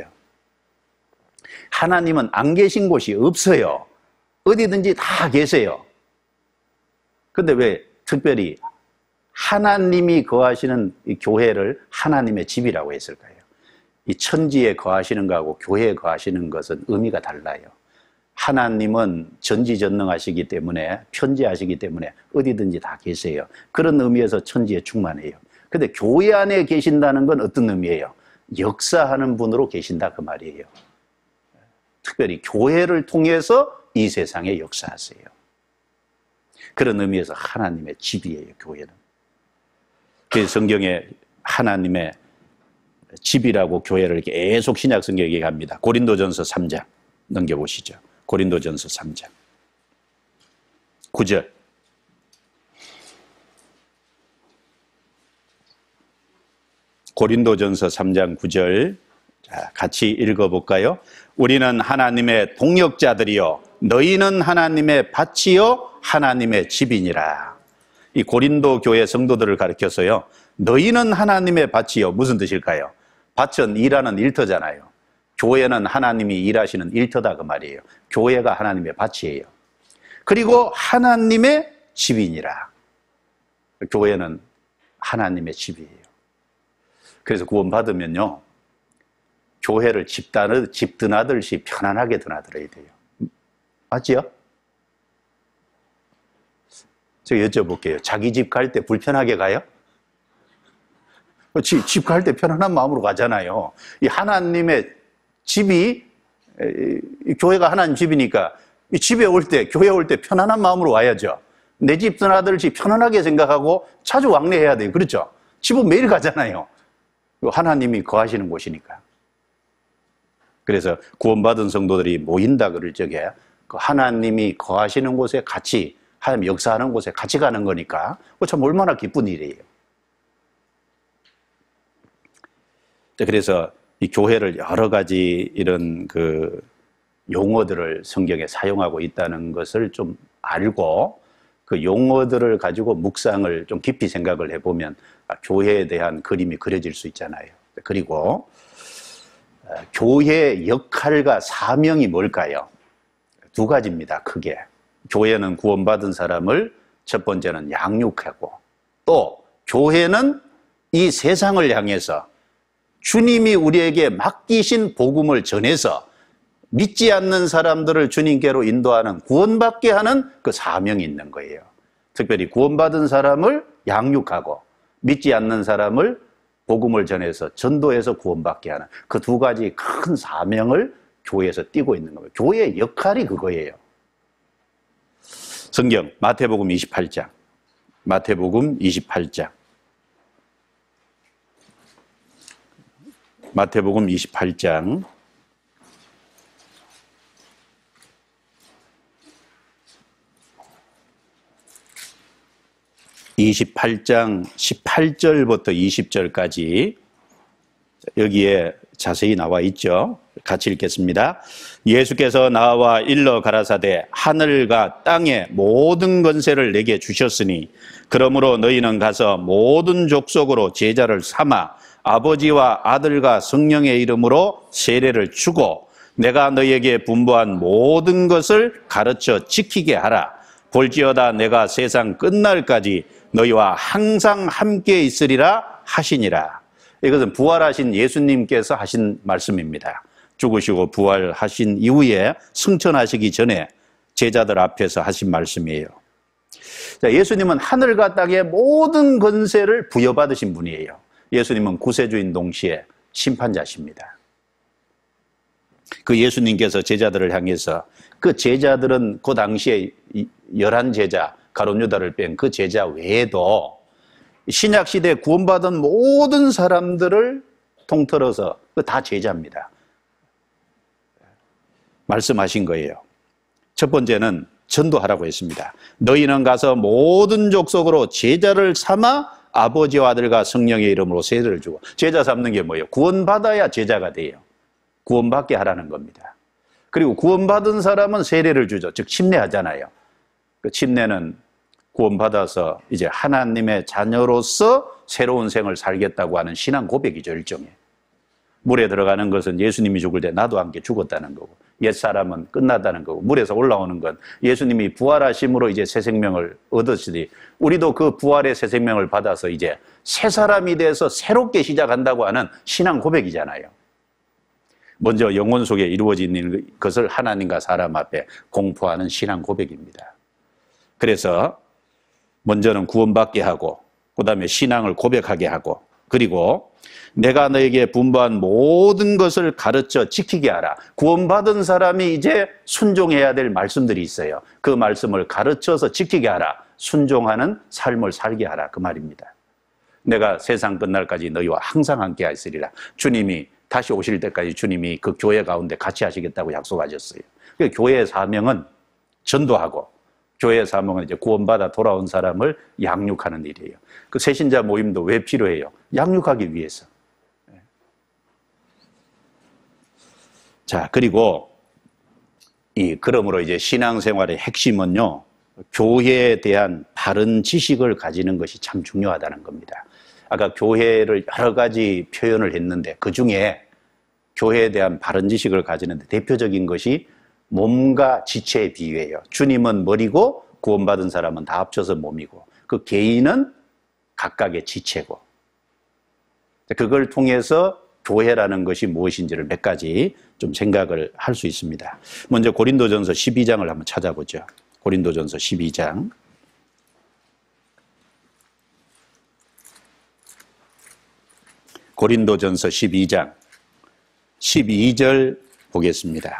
하나님은 안 계신 곳이 없어요. 어디든지 다 계세요. 근데 왜 특별히 하나님이 거하시는 이 교회를 하나님의 집이라고 했을까요? 이 천지에 거하시는 것하고 교회에 거하시는 것은 의미가 달라요. 하나님은 전지전능하시기 때문에 편지하시기 때문에 어디든지 다 계세요. 그런 의미에서 천지에 충만해요. 근데 교회 안에 계신다는 건 어떤 의미예요? 역사하는 분으로 계신다 그 말이에요. 특별히 교회를 통해서 이 세상에 역사하세요. 그런 의미에서 하나님의 집이에요, 교회는. 그래서 성경에 하나님의 집이라고 교회를 계속 신약 성경에 얘기합니다. 고린도전서 삼 장 넘겨보시죠. 고린도전서 삼 장 구 절. 고린도전서 삼 장 구 절. 자, 같이 읽어볼까요? 우리는 하나님의 동역자들이요 너희는 하나님의 밭이요 하나님의 집이니라. 이 고린도 교회 성도들을 가리켜서요, 너희는 하나님의 밭이요, 무슨 뜻일까요? 밭은 일하는 일터잖아요. 교회는 하나님이 일하시는 일터다 그 말이에요. 교회가 하나님의 밭이에요. 그리고 하나님의 집이니라. 교회는 하나님의 집이에요. 그래서 구원받으면요, 교회를 집단, 집 드나들듯이 편안하게 드나들어야 돼요. 맞지요? 제가 여쭤볼게요. 자기 집 갈 때 불편하게 가요? 집 갈 때 편안한 마음으로 가잖아요. 이 하나님의 집이, 이 교회가 하나님 집이니까 이 집에 올 때, 교회 올 때 편안한 마음으로 와야죠. 내 집 드나들듯이 편안하게 생각하고 자주 왕래해야 돼요. 그렇죠? 집은 매일 가잖아요. 하나님이 거하시는 곳이니까. 그래서 구원받은 성도들이 모인다 그럴 적에 그 하나님이 거하시는 곳에 같이, 하나님 역사하는 곳에 같이 가는 거니까 참 얼마나 기쁜 일이에요. 그래서 이 교회를 여러 가지 이런 그 용어들을 성경에 사용하고 있다는 것을 좀 알고 그 용어들을 가지고 묵상을 좀 깊이 생각을 해보면 교회에 대한 그림이 그려질 수 있잖아요. 그리고 교회의 역할과 사명이 뭘까요? 두 가지입니다. 크게. 교회는 구원받은 사람을 첫 번째는 양육하고, 또 교회는 이 세상을 향해서 주님이 우리에게 맡기신 복음을 전해서 믿지 않는 사람들을 주님께로 인도하는, 구원받게 하는 그 사명이 있는 거예요. 특별히 구원받은 사람을 양육하고 믿지 않는 사람을 복음을 전해서 전도해서 구원받게 하는 그 두 가지 큰 사명을 교회에서 띠고 있는 겁니다. 교회의 역할이 그거예요. 성경 마태복음 이십팔 장, 마태복음 이십팔 장, 마태복음 이십팔 장 이십팔 장 십팔 절부터 이십 절까지 여기에 자세히 나와 있죠. 같이 읽겠습니다. 예수께서 나와 일러 가라사대 하늘과 땅의 모든 권세를 내게 주셨으니 그러므로 너희는 가서 모든 족속으로 제자를 삼아 아버지와 아들과 성령의 이름으로 세례를 주고 내가 너희에게 분부한 모든 것을 가르쳐 지키게 하라. 볼지어다 내가 세상 끝날까지 너희와 항상 함께 있으리라 하시니라. 이것은 부활하신 예수님께서 하신 말씀입니다. 죽으시고 부활하신 이후에 승천하시기 전에 제자들 앞에서 하신 말씀이에요. 자, 예수님은 하늘과 땅의 모든 권세를 부여받으신 분이에요. 예수님은 구세주인 동시에 심판자십니다. 그 예수님께서 제자들을 향해서, 그 제자들은 그 당시에 열한 제자, 가룟 유다를 뺀 그 제자 외에도 신약시대에 구원받은 모든 사람들을 통틀어서 다 제자입니다. 말씀하신 거예요. 첫 번째는 전도하라고 했습니다. 너희는 가서 모든 족속으로 제자를 삼아 아버지와 아들과 성령의 이름으로 세례를 주고. 제자 삼는 게 뭐예요? 구원받아야 제자가 돼요. 구원받게 하라는 겁니다. 그리고 구원받은 사람은 세례를 주죠. 즉 침례하잖아요. 그 침례는 구원받아서 이제 하나님의 자녀로서 새로운 생을 살겠다고 하는 신앙 고백이죠. 일종의. 물에 들어가는 것은 예수님이 죽을 때 나도 함께 죽었다는 거고, 옛사람은 끝났다는 거고, 물에서 올라오는 건 예수님이 부활하심으로 이제 새 생명을 얻으시니 우리도 그 부활의 새 생명을 받아서 이제 새 사람이 돼서 새롭게 시작한다고 하는 신앙 고백이잖아요. 먼저 영혼 속에 이루어지는 것을 하나님과 사람 앞에 공포하는 신앙 고백입니다. 그래서 먼저는 구원받게 하고, 그 다음에 신앙을 고백하게 하고, 그리고 내가 너에게 분부한 모든 것을 가르쳐 지키게 하라. 구원받은 사람이 이제 순종해야 될 말씀들이 있어요. 그 말씀을 가르쳐서 지키게 하라. 순종하는 삶을 살게 하라. 그 말입니다. 내가 세상 끝날까지 너희와 항상 함께 하시리라. 주님이 다시 오실 때까지 주님이 그 교회 가운데 같이 하시겠다고 약속하셨어요. 그러니까 교회의 사명은 전도하고, 교회의 사명은 이제 구원받아 돌아온 사람을 양육하는 일이에요. 그 새신자 모임도 왜 필요해요? 양육하기 위해서. 자, 그리고 이 그러므로 이제 신앙생활의 핵심은요, 교회에 대한 바른 지식을 가지는 것이 참 중요하다는 겁니다. 아까 교회를 여러 가지 표현을 했는데 그 중에 교회에 대한 바른 지식을 가지는데 대표적인 것이 몸과 지체의 비유예요. 주님은 머리고 구원받은 사람은 다 합쳐서 몸이고, 그 개인은 각각의 지체고, 그걸 통해서 교회라는 것이 무엇인지를 몇 가지 좀 생각을 할 수 있습니다. 먼저 고린도전서 십이 장을 한번 찾아보죠. 고린도전서 십이 장. 고린도전서 십이 장 십이 절 보겠습니다.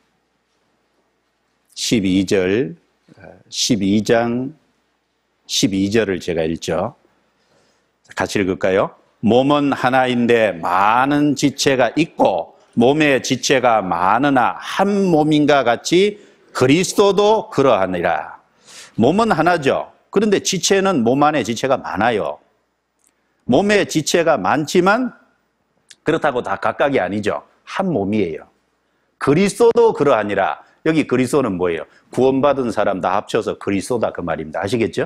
십이 절, 십이 장 십이 절을 제가 읽죠. 같이 읽을까요? 몸은 하나인데 많은 지체가 있고 몸의 지체가 많으나 한 몸인가 같이 그리스도도 그러하니라. 몸은 하나죠. 그런데 지체는 몸 안에 지체가 많아요. 몸의 지체가 많지만 그렇다고 다 각각이 아니죠. 한 몸이에요. 그리스도도 그러하니라. 여기 그리스도는 뭐예요? 구원받은 사람 다 합쳐서 그리스도다 그 말입니다. 아시겠죠?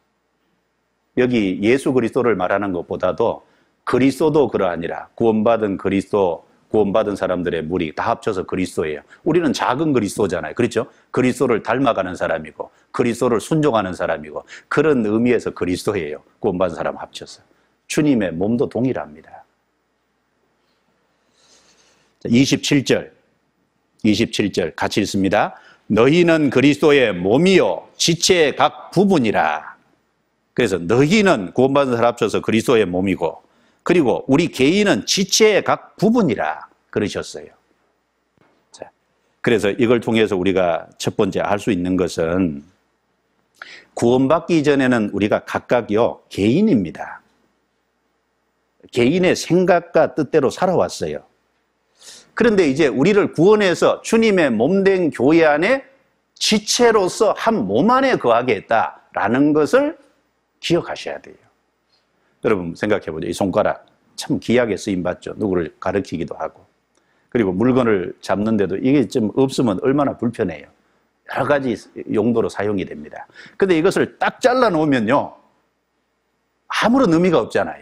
여기 예수 그리스도를 말하는 것보다도 그리스도도 그러하니라. 구원받은 그리스도, 구원받은 사람들의 무리 다 합쳐서 그리스도예요. 우리는 작은 그리스도잖아요. 그렇죠? 그리스도를 닮아가는 사람이고 그리스도를 순종하는 사람이고 그런 의미에서 그리스도예요. 구원받은 사람 합쳐서. 주님의 몸도 동일합니다. 이십칠 절, 이십칠 절 같이 읽습니다. 너희는 그리스도의 몸이요 지체의 각 부분이라. 그래서 너희는 구원받은 사람 합쳐서 그리스도의 몸이고 그리고 우리 개인은 지체의 각 부분이라 그러셨어요. 자, 그래서 이걸 통해서 우리가 첫 번째 알 수 있는 것은 구원받기 전에는 우리가 각각요 개인입니다. 개인의 생각과 뜻대로 살아왔어요. 그런데 이제 우리를 구원해서 주님의 몸된 교회 안에 지체로서 한 몸 안에 거하게 했다라는 것을 기억하셔야 돼요. 여러분 생각해보죠. 이 손가락 참 귀하게 쓰임받죠. 누구를 가르치기도 하고. 그리고 물건을 잡는데도 이게 좀 없으면 얼마나 불편해요. 여러 가지 용도로 사용이 됩니다. 근데 이것을 딱 잘라 놓으면요 아무런 의미가 없잖아요.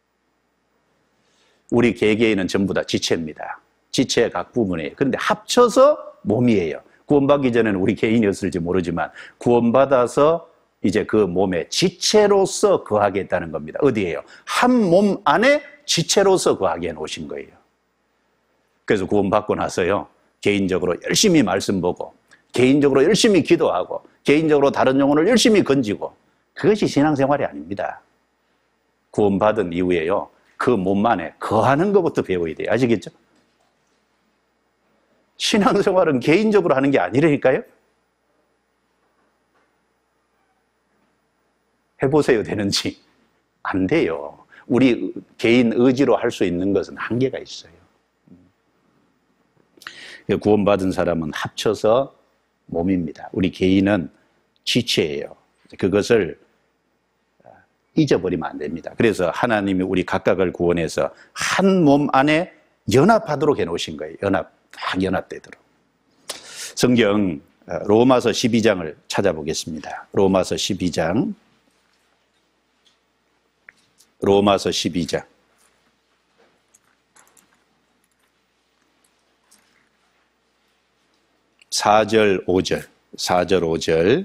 우리 개개인은 전부 다 지체입니다. 지체의 각 부분이에요. 그런데 합쳐서 몸이에요. 구원받기 전에는 우리 개인이었을지 모르지만 구원받아서 이제 그 몸의 지체로서 거하게 했다는 겁니다. 어디예요? 한 몸 안에 지체로서 거하게 해놓으신 거예요. 그래서 구원받고 나서요 개인적으로 열심히 말씀 보고 개인적으로 열심히 기도하고 개인적으로 다른 영혼을 열심히 건지고 그것이 신앙생활이 아닙니다. 구원받은 이후에요 그 몸 안에 거하는 것부터 배워야 돼요. 아시겠죠? 신앙생활은 개인적으로 하는 게 아니라니까요. 해보세요. 되는지. 안 돼요. 우리 개인 의지로 할 수 있는 것은 한계가 있어요. 구원받은 사람은 합쳐서 몸입니다. 우리 개인은 지체예요. 그것을 잊어버리면 안 됩니다. 그래서 하나님이 우리 각각을 구원해서 한 몸 안에 연합하도록 해놓으신 거예요. 연합, 딱 연합되도록. 성경 로마서 십이 장을 찾아보겠습니다. 로마서 십이 장. 로마서 십이 장. 사 절, 오 절. 사 절, 오 절.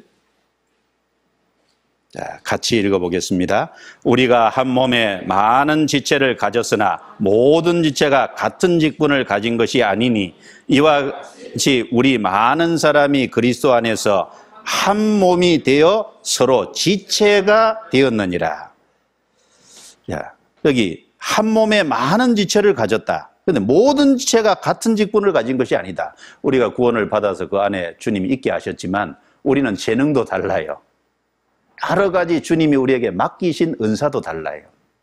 자, 같이 읽어보겠습니다. 우리가 한 몸에 많은 지체를 가졌으나 모든 지체가 같은 직분을 가진 것이 아니니 이와 같이 우리 많은 사람이 그리스도 안에서 한 몸이 되어 서로 지체가 되었느니라. 자, 여기 한 몸에 많은 지체를 가졌다. 그런데 모든 지체가 같은 직분을 가진 것이 아니다. 우리가 구원을 받아서 그 안에 주님이 있게 하셨지만 우리는 재능도 달라요. 여러 가지 주님이 우리에게 맡기신 은사도 달라요.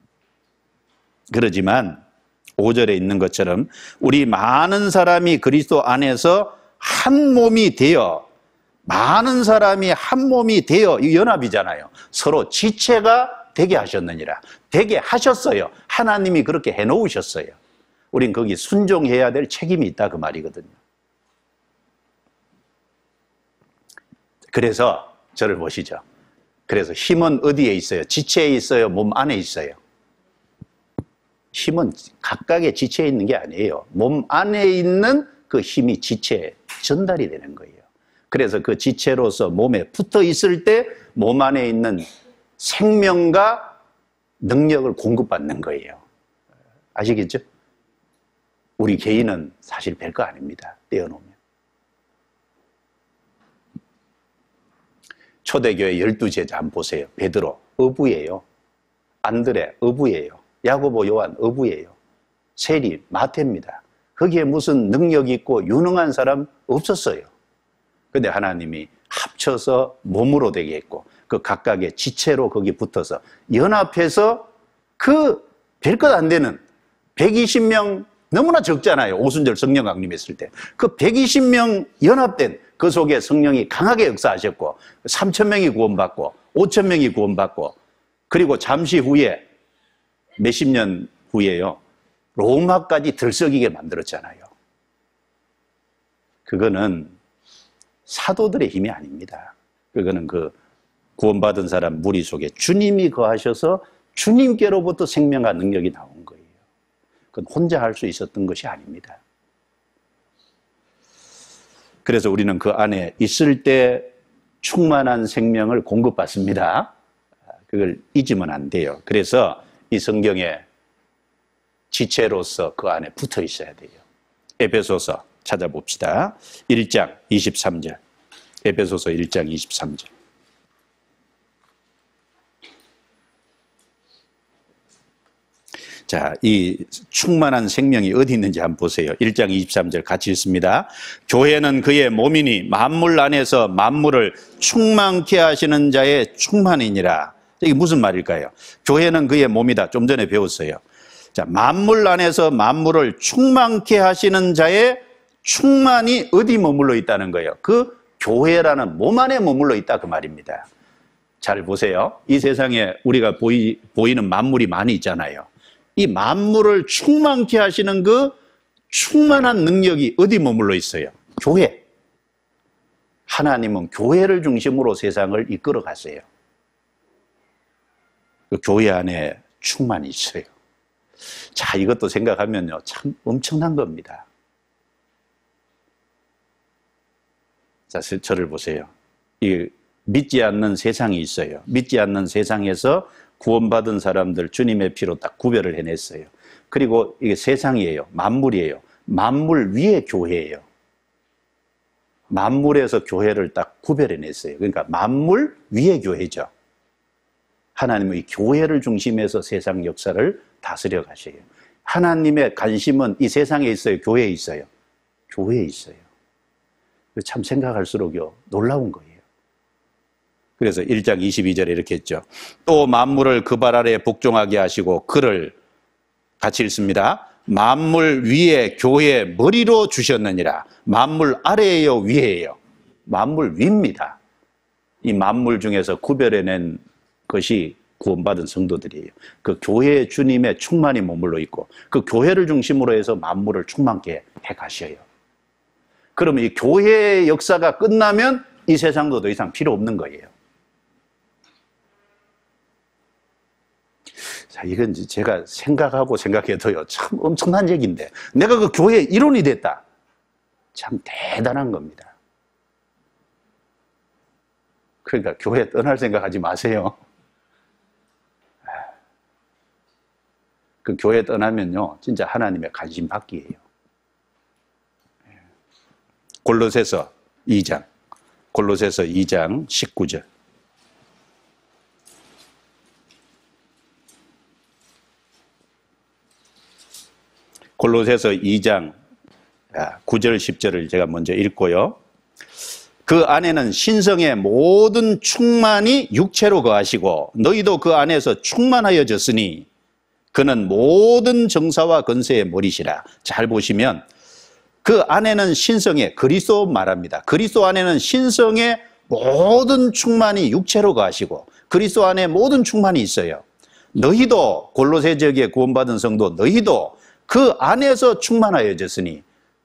그러지만 오 절에 있는 것처럼 우리 많은 사람이 그리스도 안에서 한 몸이 되어 많은 사람이 한 몸이 되어 이 연합이잖아요. 서로 지체가 되게 하셨느니라. 되게 하셨어요. 하나님이 그렇게 해놓으셨어요. 우린 거기 순종해야 될 책임이 있다 그 말이거든요. 그래서 저를 보시죠. 그래서 힘은 어디에 있어요? 지체에 있어요? 몸 안에 있어요? 힘은 각각의 지체에 있는 게 아니에요. 몸 안에 있는 그 힘이 지체에 전달이 되는 거예요. 그래서 그 지체로서 몸에 붙어 있을 때 몸 안에 있는 생명과 능력을 공급받는 거예요. 아시겠죠? 우리 개인은 사실 별거 아닙니다. 떼어놓으면. 초대교회 열두 제자 한번 보세요. 베드로 어부예요. 안드레 어부예요. 야고보 요한 어부예요. 세리 마태입니다. 거기에 무슨 능력 있고 유능한 사람 없었어요. 근데 하나님이 합쳐서 몸으로 되게 했고 그 각각의 지체로 거기 붙어서 연합해서 그 별것 안 되는 백이십 명 너무나 적잖아요. 오순절 성령 강림했을 때. 그 백이십 명 연합된 그 속에 성령이 강하게 역사하셨고 삼천 명이 구원받고 오천 명이 구원받고 그리고 잠시 후에 몇십 년 후에요. 로마까지 들썩이게 만들었잖아요. 그거는 사도들의 힘이 아닙니다. 그거는 그 구원받은 사람 무리 속에 주님이 거하셔서 주님께로부터 생명과 능력이 나온 거예요. 그건 혼자 할 수 있었던 것이 아닙니다. 그래서 우리는 그 안에 있을 때 충만한 생명을 공급받습니다. 그걸 잊으면 안 돼요. 그래서 이 성경에 지체로서 그 안에 붙어 있어야 돼요. 에베소서 찾아봅시다. 일 장 이십삼 절. 에베소서 일 장 이십삼 절. 자, 이 충만한 생명이 어디 있는지 한번 보세요. 일 장 이십삼 절 같이 읽습니다. 교회는 그의 몸이니 만물 안에서 만물을 충만케 하시는 자의 충만이니라. 이게 무슨 말일까요? 교회는 그의 몸이다. 좀 전에 배웠어요. 자, 만물 안에서 만물을 충만케 하시는 자의 충만이 어디 머물러 있다는 거예요? 그 교회라는 몸 안에 머물러 있다 그 말입니다. 잘 보세요. 이 세상에 우리가 보이, 보이는 만물이 많이 있잖아요. 이 만물을 충만케 하시는 그 충만한 능력이 어디 머물러 있어요? 교회. 하나님은 교회를 중심으로 세상을 이끌어 갔어요. 그 교회 안에 충만이 있어요. 자, 이것도 생각하면요, 참 엄청난 겁니다. 자, 저를 보세요. 이 믿지 않는 세상이 있어요. 믿지 않는 세상에서 구원받은 사람들 주님의 피로 딱 구별을 해냈어요. 그리고 이게 세상이에요. 만물이에요. 만물 위에 교회예요. 만물에서 교회를 딱 구별해냈어요. 그러니까 만물 위에 교회죠. 하나님은 이 교회를 중심해서 세상 역사를 다스려 가셔요. 하나님의 관심은 이 세상에 있어요? 교회에 있어요? 교회에 있어요. 참 생각할수록요, 놀라운 거예요. 그래서 일 장 이십이 절에 이렇게 했죠. 또 만물을 그 발 아래 복종하게 하시고 그를 같이 읽습니다. 만물 위에 교회 머리로 주셨느니라. 만물 아래예요, 위에예요? 만물 위입니다. 이 만물 중에서 구별해낸 것이 구원받은 성도들이에요. 그 교회의 주님의 충만이 머물러 있고 그 교회를 중심으로 해서 만물을 충만케 해 가셔요. 그러면 이 교회의 역사가 끝나면 이 세상도 더 이상 필요 없는 거예요. 자, 이건 제가 생각하고 생각해도요, 참 엄청난 얘기인데, 내가 그 교회의 일원이 됐다. 참 대단한 겁니다. 그러니까 교회 떠날 생각하지 마세요. 그 교회 떠나면요, 진짜 하나님의 관심 받기예요. 골로새서 이 장, 골로새서 이 장 십구 절. 골로새서 이 장 구 절 십 절을 제가 먼저 읽고요. 그 안에는 신성의 모든 충만이 육체로 거하시고 너희도 그 안에서 충만하여졌으니 그는 모든 정사와 권세의 머리시라. 잘 보시면 그 안에는 신성의, 그리스도 말합니다. 그리스도 안에는 신성의 모든 충만이 육체로 거하시고 그리스도 안에 모든 충만이 있어요. 너희도, 골로새 지역에 구원받은 성도 너희도 그 안에서 충만하여졌으니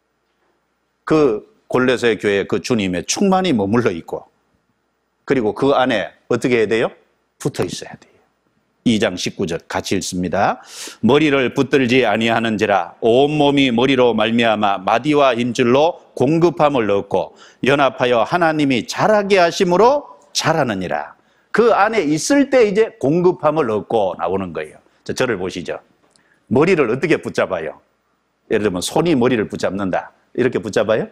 그 골로새 교회 그 주님의 충만이 머물러 있고 그리고 그 안에 어떻게 해야 돼요? 붙어 있어야 돼요. 이 장 십구 절 같이 읽습니다. 머리를 붙들지 아니하는지라 온몸이 머리로 말미암아 마디와 힘줄로 공급함을 얻고 연합하여 하나님이 자라게 하심으로 자라느니라. 그 안에 있을 때 이제 공급함을 얻고 나오는 거예요. 자, 저를 보시죠. 머리를 어떻게 붙잡아요? 예를 들면 손이 머리를 붙잡는다. 이렇게 붙잡아요?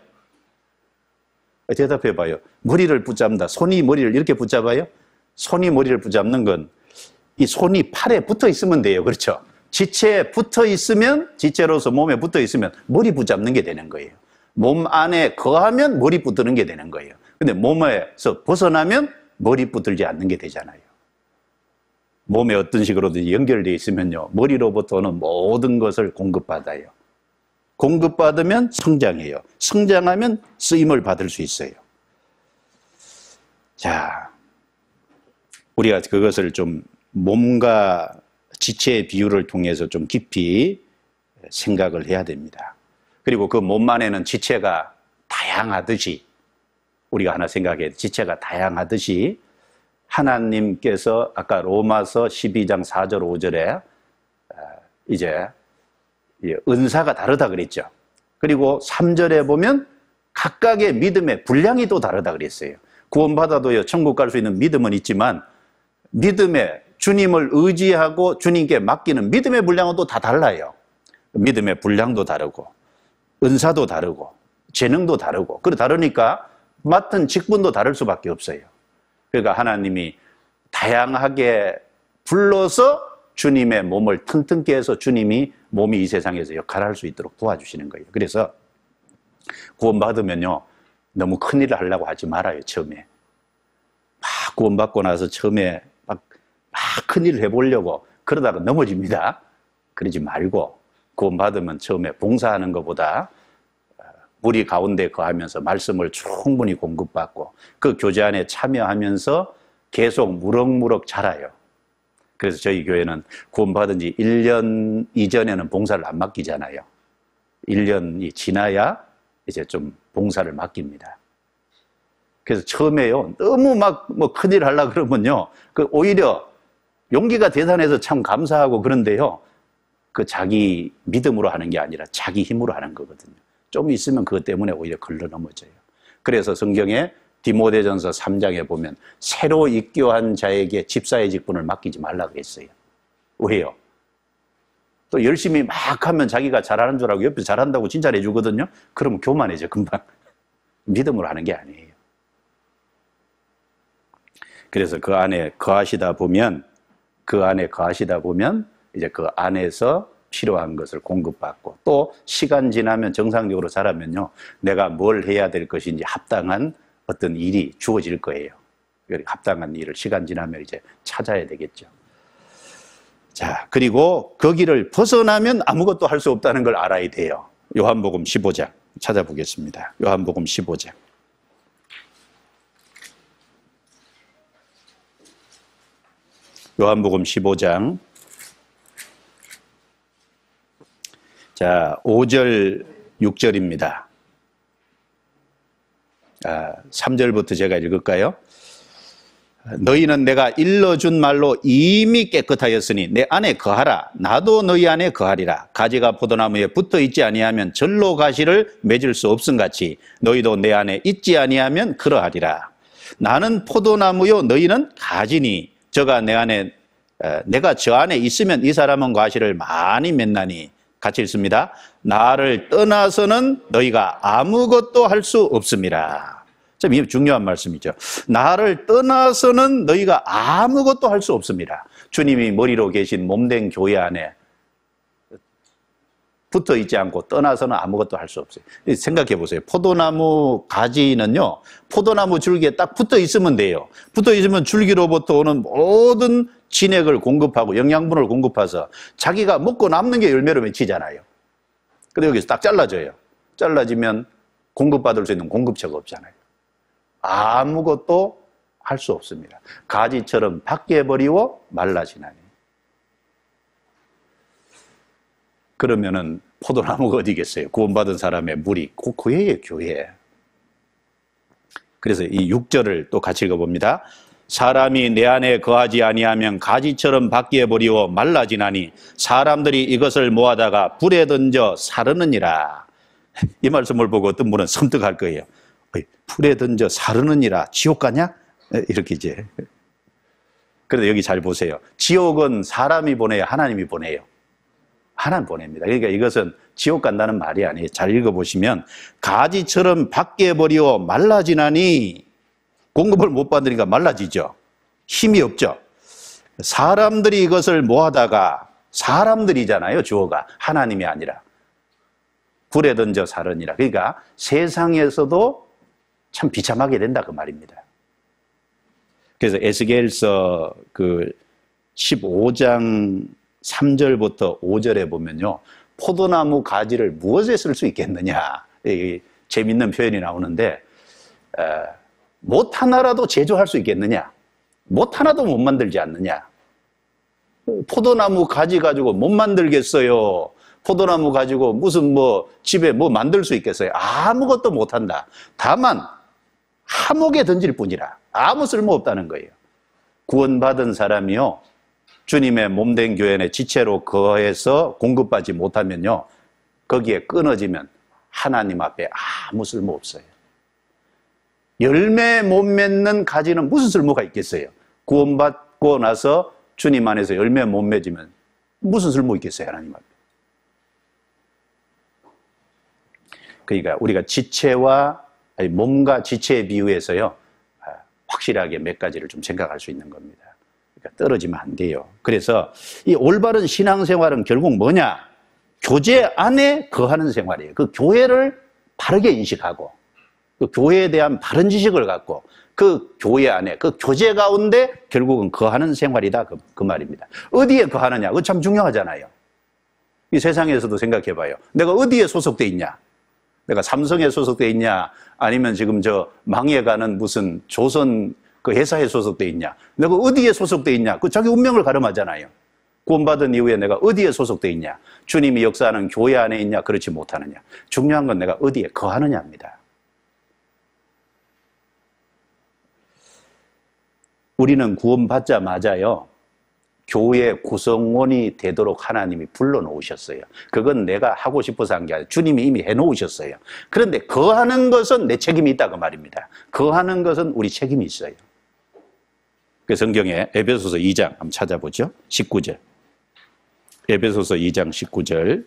대답해 봐요. 머리를 붙잡는다. 손이 머리를 이렇게 붙잡아요? 손이 머리를 붙잡는 건 이 손이 팔에 붙어 있으면 돼요. 그렇죠? 지체에 붙어 있으면, 지체로서 몸에 붙어 있으면 머리 붙잡는 게 되는 거예요. 몸 안에 거하면 머리 붙드는 게 되는 거예요. 근데 몸에서 벗어나면 머리 붙들지 않는 게 되잖아요. 몸에 어떤 식으로든 연결되어 있으면요, 머리로부터는 모든 것을 공급받아요. 공급받으면 성장해요. 성장하면 쓰임을 받을 수 있어요. 자, 우리가 그것을 좀 몸과 지체의 비유를 통해서 좀 깊이 생각을 해야 됩니다. 그리고 그 몸 안에는 지체가 다양하듯이 우리가 하나 생각해야 돼. 지체가 다양하듯이 하나님께서 아까 로마서 십이 장 사 절 오 절에 이제 은사가 다르다 그랬죠. 그리고 삼 절에 보면 각각의 믿음의 분량이 또 다르다 그랬어요. 구원받아도요, 천국 갈 수 있는 믿음은 있지만 믿음의 주님을 의지하고 주님께 맡기는 믿음의 분량은 또 다 달라요. 믿음의 분량도 다르고 은사도 다르고 재능도 다르고, 그래 다르니까 맡은 직분도 다를 수밖에 없어요. 그러니까 하나님이 다양하게 불러서 주님의 몸을 튼튼케 해서 주님이 몸이 이 세상에서 역할을 할 수 있도록 도와주시는 거예요. 그래서 구원받으면요, 너무 큰일을 하려고 하지 말아요. 처음에 막 구원받고 나서 처음에 막, 막 큰일을 해보려고 그러다가 넘어집니다. 그러지 말고 구원받으면 처음에 봉사하는 것보다 우리 가운데 거하면서 말씀을 충분히 공급받고 그 교제 안에 참여하면서 계속 무럭무럭 자라요. 그래서 저희 교회는 구원받은 지 일 년 이전에는 봉사를 안 맡기잖아요. 일 년이 지나야 이제 좀 봉사를 맡깁니다. 그래서 처음에요, 너무 막 뭐 큰일 하려고 그러면요, 그 오히려 용기가 대단해서 참 감사하고 그런데요, 그 자기 믿음으로 하는 게 아니라 자기 힘으로 하는 거거든요. 좀 있으면 그것 때문에 오히려 걸러 넘어져요. 그래서 성경에 디모데전서 삼 장에 보면 새로 입교한 자에게 집사의 직분을 맡기지 말라 그랬어요. 왜요? 또 열심히 막 하면 자기가 잘하는 줄 알고 옆에서 잘한다고 칭찬해 주거든요. 그러면 교만해져 금방. 믿음으로 하는 게 아니에요. 그래서 그 안에 거하시다 보면 그 안에 거하시다 보면 이제 그 안에서 필요한 것을 공급받고, 또 시간 지나면 정상적으로 자라면요, 내가 뭘 해야 될 것인지 합당한 어떤 일이 주어질 거예요. 합당한 일을 시간 지나면 이제 찾아야 되겠죠. 자, 그리고 거기를 벗어나면 아무것도 할 수 없다는 걸 알아야 돼요. 요한복음 십오 장 찾아보겠습니다. 요한복음 십오 장. 요한복음 십오 장. 자, 오 절, 육 절입니다. 아, 삼 절부터 제가 읽을까요? 너희는 내가 일러준 말로 이미 깨끗하였으니 내 안에 거하라. 나도 너희 안에 거하리라. 가지가 포도나무에 붙어 있지 아니하면 절로 가시를 맺을 수 없음같이 너희도 내 안에 있지 아니하면 그러하리라. 나는 포도나무요 너희는 가지니 저가 내 안에 내가 저 안에 있으면 이 사람은 과실을 많이 맺나니, 같이 읽습니다. 나를 떠나서는 너희가 아무것도 할 수 없음이라. 참 중요한 말씀이죠. 나를 떠나서는 너희가 아무것도 할 수 없습니다. 주님이 머리로 계신 몸된 교회 안에 붙어 있지 않고 떠나서는 아무것도 할 수 없어요. 생각해 보세요. 포도나무 가지는요, 포도나무 줄기에 딱 붙어 있으면 돼요. 붙어 있으면 줄기로부터 오는 모든 진액을 공급하고 영양분을 공급해서 자기가 먹고 남는 게 열매로 맺히잖아요. 근데 여기서 딱 잘라져요. 잘라지면 공급받을 수 있는 공급처가 없잖아요. 아무것도 할 수 없습니다. 가지처럼 밖에버리고 말라지나니. 그러면은 포도나무가 어디겠어요? 구원받은 사람의 물이 그 교회예요, 교회. 그래서 이 육 절을 또 같이 읽어봅니다. 사람이 내 안에 거하지 아니하면 가지처럼 밖에 버리고 말라지나니 사람들이 이것을 모아다가 불에 던져 사르느니라. 이 말씀을 보고 어떤 분은 섬뜩할 거예요. 불에 던져 사르느니라, 지옥 가냐? 이렇게 이제. 그런데 여기 잘 보세요. 지옥은 사람이 보내요, 하나님이 보내요? 하나님 보냅니다. 그러니까 이것은 지옥 간다는 말이 아니에요. 잘 읽어보시면 가지처럼 밖에 버리고 말라지나니, 공급을 못 받으니까 말라지죠. 힘이 없죠. 사람들이 이것을 모아다가, 사람들이잖아요, 주어가. 하나님이 아니라. 불에 던져 사르니라. 그러니까 세상에서도 참 비참하게 된다 그 말입니다. 그래서 에스겔서 그 십오 장 삼 절부터 오 절에 보면요, 포도나무 가지를 무엇에 쓸 수 있겠느냐, 이 재밌는 표현이 나오는데, 에, 못 하나라도 제조할 수 있겠느냐, 못 하나도 못 만들지 않느냐. 포도나무 가지 가지고 못 만들겠어요. 포도나무 가지고 무슨 뭐 집에 뭐 만들 수 있겠어요? 아무것도 못 한다. 다만 감옥에 던질 뿐이라. 아무 쓸모없다는 거예요. 구원받은 사람이요, 주님의 몸된 교회 안에 지체로 거해서 공급받지 못하면요, 거기에 끊어지면 하나님 앞에 아무 쓸모없어요. 열매 못 맺는 가지는 무슨 쓸모가 있겠어요? 구원받고 나서 주님 안에서 열매 못 맺으면 무슨 쓸모 있겠어요, 하나님 앞에? 그러니까 우리가 지체와, 아니 몸과 지체에 비유해서요, 확실하게 몇 가지를 좀 생각할 수 있는 겁니다. 그러니까 떨어지면 안 돼요. 그래서 이 올바른 신앙생활은 결국 뭐냐? 교제 안에 거하는 생활이에요. 그 교회를 바르게 인식하고, 그 교회에 대한 바른 지식을 갖고, 그 교회 안에, 그 교제 가운데 결국은 거하는 생활이다. 그, 그 말입니다. 어디에 거하느냐? 그거 참 중요하잖아요. 이 세상에서도 생각해 봐요. 내가 어디에 소속돼 있냐? 내가 삼성에 소속돼 있냐? 아니면 지금 저 망해가는 무슨 조선 그 회사에 소속돼 있냐? 내가 어디에 소속돼 있냐? 그 자기 운명을 가름하잖아요. 구원받은 이후에 내가 어디에 소속돼 있냐? 주님이 역사하는 교회 안에 있냐? 그렇지 못하느냐? 중요한 건 내가 어디에 거하느냐입니다. 우리는 구원받자마자요, 교회 구성원이 되도록 하나님이 불러놓으셨어요. 그건 내가 하고 싶어서 한 게 아니라 주님이 이미 해놓으셨어요. 그런데 거하는 것은 내 책임이 있다 그 말입니다. 거하는 것은 우리 책임이 있어요. 그 성경에 에베소서 이 장 한번 찾아보죠. 십구 절. 에베소서 이 장 십구 절.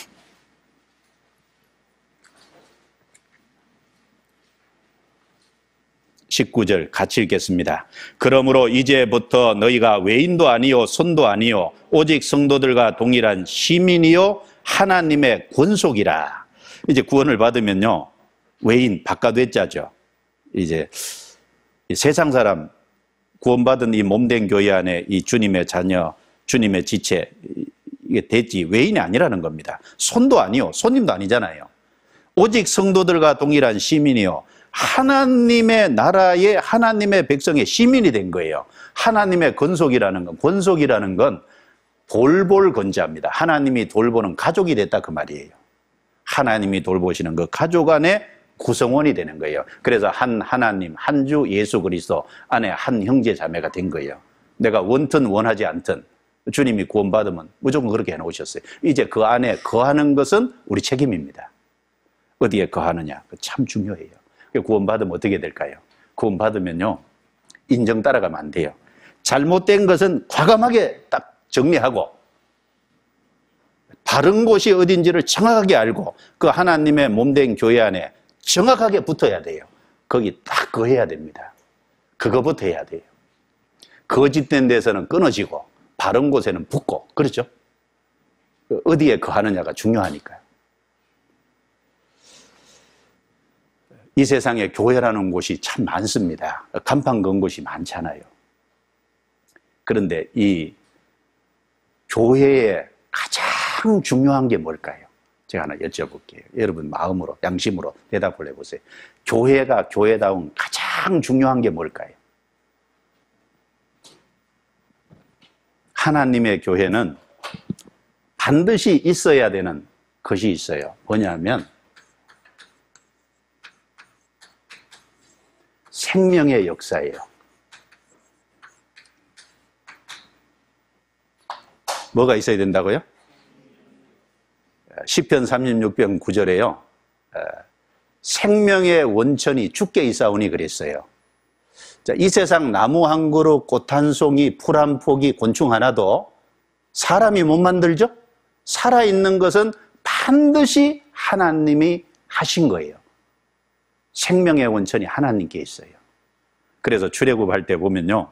십구 절 같이 읽겠습니다. 그러므로 이제부터 너희가 외인도 아니요 손도 아니요 오직 성도들과 동일한 시민이요 하나님의 권속이라. 이제 구원을 받으면요, 외인 바깥 외자죠. 이제 세상 사람, 구원받은 이 몸된 교회 안에 이 주님의 자녀, 주님의 지체, 이게 됐지 외인이 아니라는 겁니다. 손도 아니요, 손님도 아니잖아요. 오직 성도들과 동일한 시민이요 하나님의 나라의 하나님의 백성의 시민이 된 거예요. 하나님의 권속이라는 건, 권속이라는 건 돌볼 건자입니다. 하나님이 돌보는 가족이 됐다 그 말이에요. 하나님이 돌보시는 그 가족 안에 구성원이 되는 거예요. 그래서 한 하나님, 한 주 예수 그리스도 안에 한 형제 자매가 된 거예요. 내가 원튼 원하지 않든 주님이 구원받으면 무조건 그렇게 해놓으셨어요. 이제 그 안에 거하는 것은 우리 책임입니다. 어디에 거하느냐, 참 중요해요. 구원받으면 어떻게 될까요? 구원받으면요, 인정 따라가면 안 돼요. 잘못된 것은 과감하게 딱 정리하고, 바른 곳이 어딘지를 정확하게 알고, 그 하나님의 몸된 교회 안에 정확하게 붙어야 돼요. 거기 딱 거해야 됩니다. 그거부터 해야 돼요. 거짓된 데서는 끊어지고, 바른 곳에는 붙고, 그렇죠? 어디에 거하느냐가 중요하니까요. 이 세상에 교회라는 곳이 참 많습니다. 간판 건 곳이 많잖아요. 그런데 이 교회의 가장 중요한 게 뭘까요? 제가 하나 여쭤볼게요. 여러분 마음으로, 양심으로 대답을 해보세요. 교회가 교회다운 가장 중요한 게 뭘까요? 하나님의 교회는 반드시 있어야 되는 것이 있어요. 뭐냐면 생명의 역사예요. 뭐가 있어야 된다고요? 시편 삼십육 편 구 절에요. 생명의 원천이 주께 있사오니 그랬어요. 자, 이 세상 나무 한 그루, 꽃 한 송이, 풀 한 포기, 곤충 하나도 사람이 못 만들죠? 살아있는 것은 반드시 하나님이 하신 거예요. 생명의 원천이 하나님께 있어요. 그래서 출애굽할 때 보면요,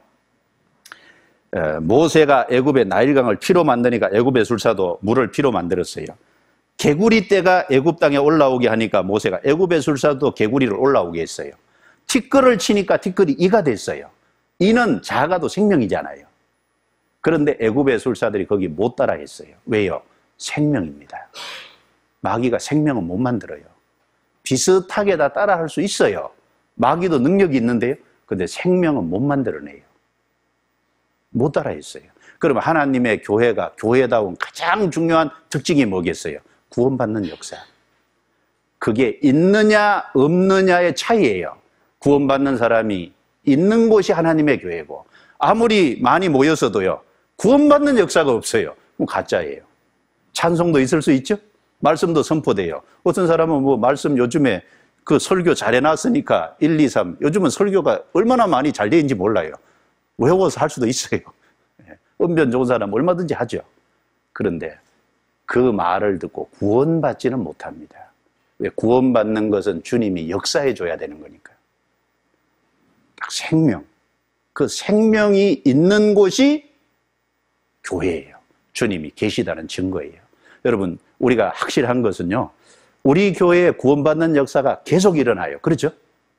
모세가 애굽의 나일강을 피로 만드니까 애굽의 술사도 물을 피로 만들었어요. 개구리 떼가 애굽 땅에 올라오게 하니까 모세가 애굽의 술사도 개구리를 올라오게 했어요. 티끌을 치니까 티끌이 이가 됐어요. 이는 작아도 생명이잖아요. 그런데 애굽의 술사들이 거기 못 따라 했어요. 왜요? 생명입니다. 마귀가 생명은 못 만들어요. 비슷하게 다 따라 할 수 있어요. 마귀도 능력이 있는데요. 근데 생명은 못 만들어내요. 못 따라 했어요. 그러면 하나님의 교회가 교회다운 가장 중요한 특징이 뭐겠어요? 구원받는 역사. 그게 있느냐 없느냐의 차이예요. 구원받는 사람이 있는 곳이 하나님의 교회고, 아무리 많이 모여서도요, 구원받는 역사가 없어요. 그럼 가짜예요. 찬송도 있을 수 있죠? 말씀도 선포돼요. 어떤 사람은 뭐 말씀 요즘에 그 설교 잘 해놨으니까 일, 이, 삼, 요즘은 설교가 얼마나 많이 잘 되는지 몰라요. 외워서 할 수도 있어요. 언변 좋은 사람은 얼마든지 하죠. 그런데 그 말을 듣고 구원받지는 못합니다. 왜? 구원받는 것은 주님이 역사해 줘야 되는 거니까. 딱 생명. 그 생명이 있는 곳이 교회예요. 주님이 계시다는 증거예요. 여러분, 우리가 확실한 것은요, 우리 교회에 구원받는 역사가 계속 일어나요. 그렇죠?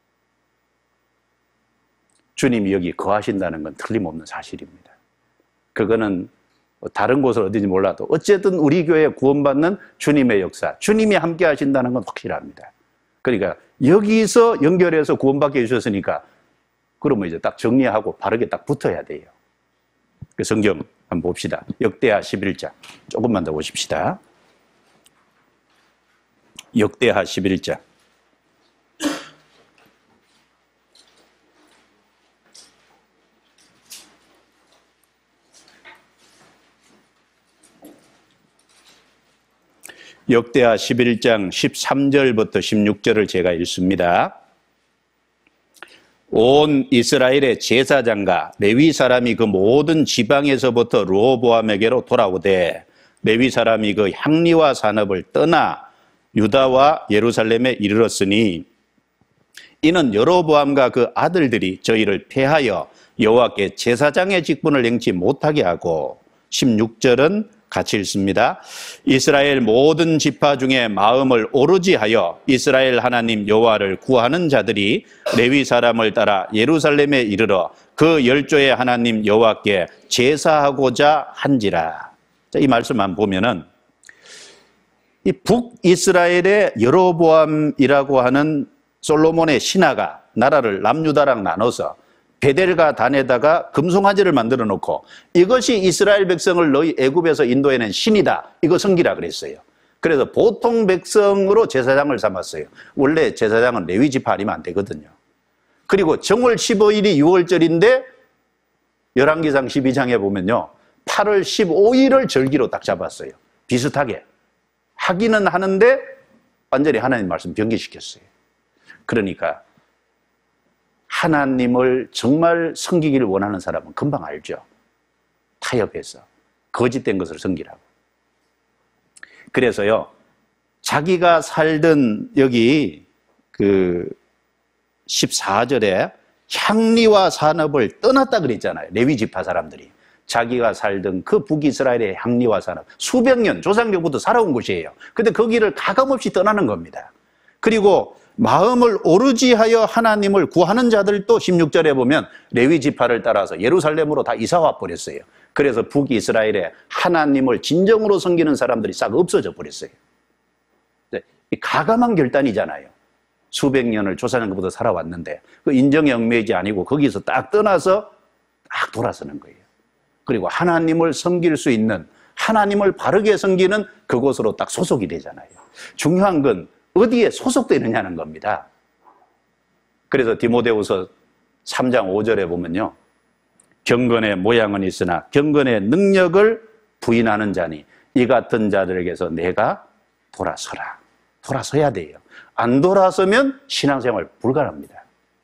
주님이 여기 거하신다는 건 틀림없는 사실입니다. 그거는 다른 곳은 어딘지 몰라도 어쨌든 우리 교회에 구원받는 주님의 역사, 주님이 함께 하신다는 건 확실합니다. 그러니까 여기서 연결해서 구원받게 해주셨으니까 그러면 이제 딱 정리하고 바르게 딱 붙어야 돼요. 그 성경 한번 봅시다. 역대하 십일 장 조금만 더 보십시다. 역대하 십일 장 역대하 십일 장 십삼 절부터 십육 절을 제가 읽습니다. 온 이스라엘의 제사장과 레위 사람이 그 모든 지방에서부터 르호보암에게로 돌아오되 레위 사람이 그 향리와 산업을 떠나 유다와 예루살렘에 이르렀으니 이는 여로보암과 그 아들들이 저희를 패하여 여호와께 제사장의 직분을 행치 못하게 하고, 십육 절은 같이 읽습니다. 이스라엘 모든 지파 중에 마음을 오르지 하여 이스라엘 하나님 여호와를 구하는 자들이 레위 사람을 따라 예루살렘에 이르러 그 열조의 하나님 여호와께 제사하고자 한지라. 자, 이 말씀만 보면은 이 북이스라엘의 여로보암이라고 하는 솔로몬의 신하가 나라를 남유다랑 나눠서 베델과 단에다가 금송아지를 만들어 놓고 이것이 이스라엘 백성을 너희 애굽에서 인도해낸 신이다, 이거 섬기라 그랬어요. 그래서 보통 백성으로 제사장을 삼았어요. 원래 제사장은 레위 지파 아니면 안 되거든요. 그리고 정월 십오 일이 유월절인데 열왕기상 십이 장에 보면요, 팔월 십오일을 절기로 딱 잡았어요. 비슷하게 하기는 하는데 완전히 하나님 말씀 변개시켰어요. 그러니까 하나님을 정말 섬기기를 원하는 사람은 금방 알죠. 타협해서 거짓된 것을 섬기라고. 그래서요, 자기가 살던 여기 그 십사 절에 향리와 산업을 떠났다 그랬잖아요. 레위 지파 사람들이 자기가 살던 그 북이스라엘의 향리와 산업, 수백 년 조상적부터 살아온 곳이에요. 근데 거기를 가감없이 떠나는 겁니다. 그리고 마음을 오르지하여 하나님을 구하는 자들도 십육 절에 보면 레위 지파를 따라서 예루살렘으로 다 이사와 버렸어요. 그래서 북이스라엘에 하나님을 진정으로 섬기는 사람들이 싹 없어져 버렸어요. 가감한 결단이잖아요. 수백 년을 조사장부터 살아왔는데 그 인정의 얽매이지 아니고 거기서 딱 떠나서 딱 돌아서는 거예요. 그리고 하나님을 섬길 수 있는, 하나님을 바르게 섬기는 그곳으로 딱 소속이 되잖아요. 중요한 건 어디에 소속되느냐는 겁니다. 그래서 디모데후서 삼 장 오 절에 보면요, 경건의 모양은 있으나 경건의 능력을 부인하는 자니 이 같은 자들에게서 내가 돌아서라. 돌아서야 돼요. 안 돌아서면 신앙생활 불가능합니다.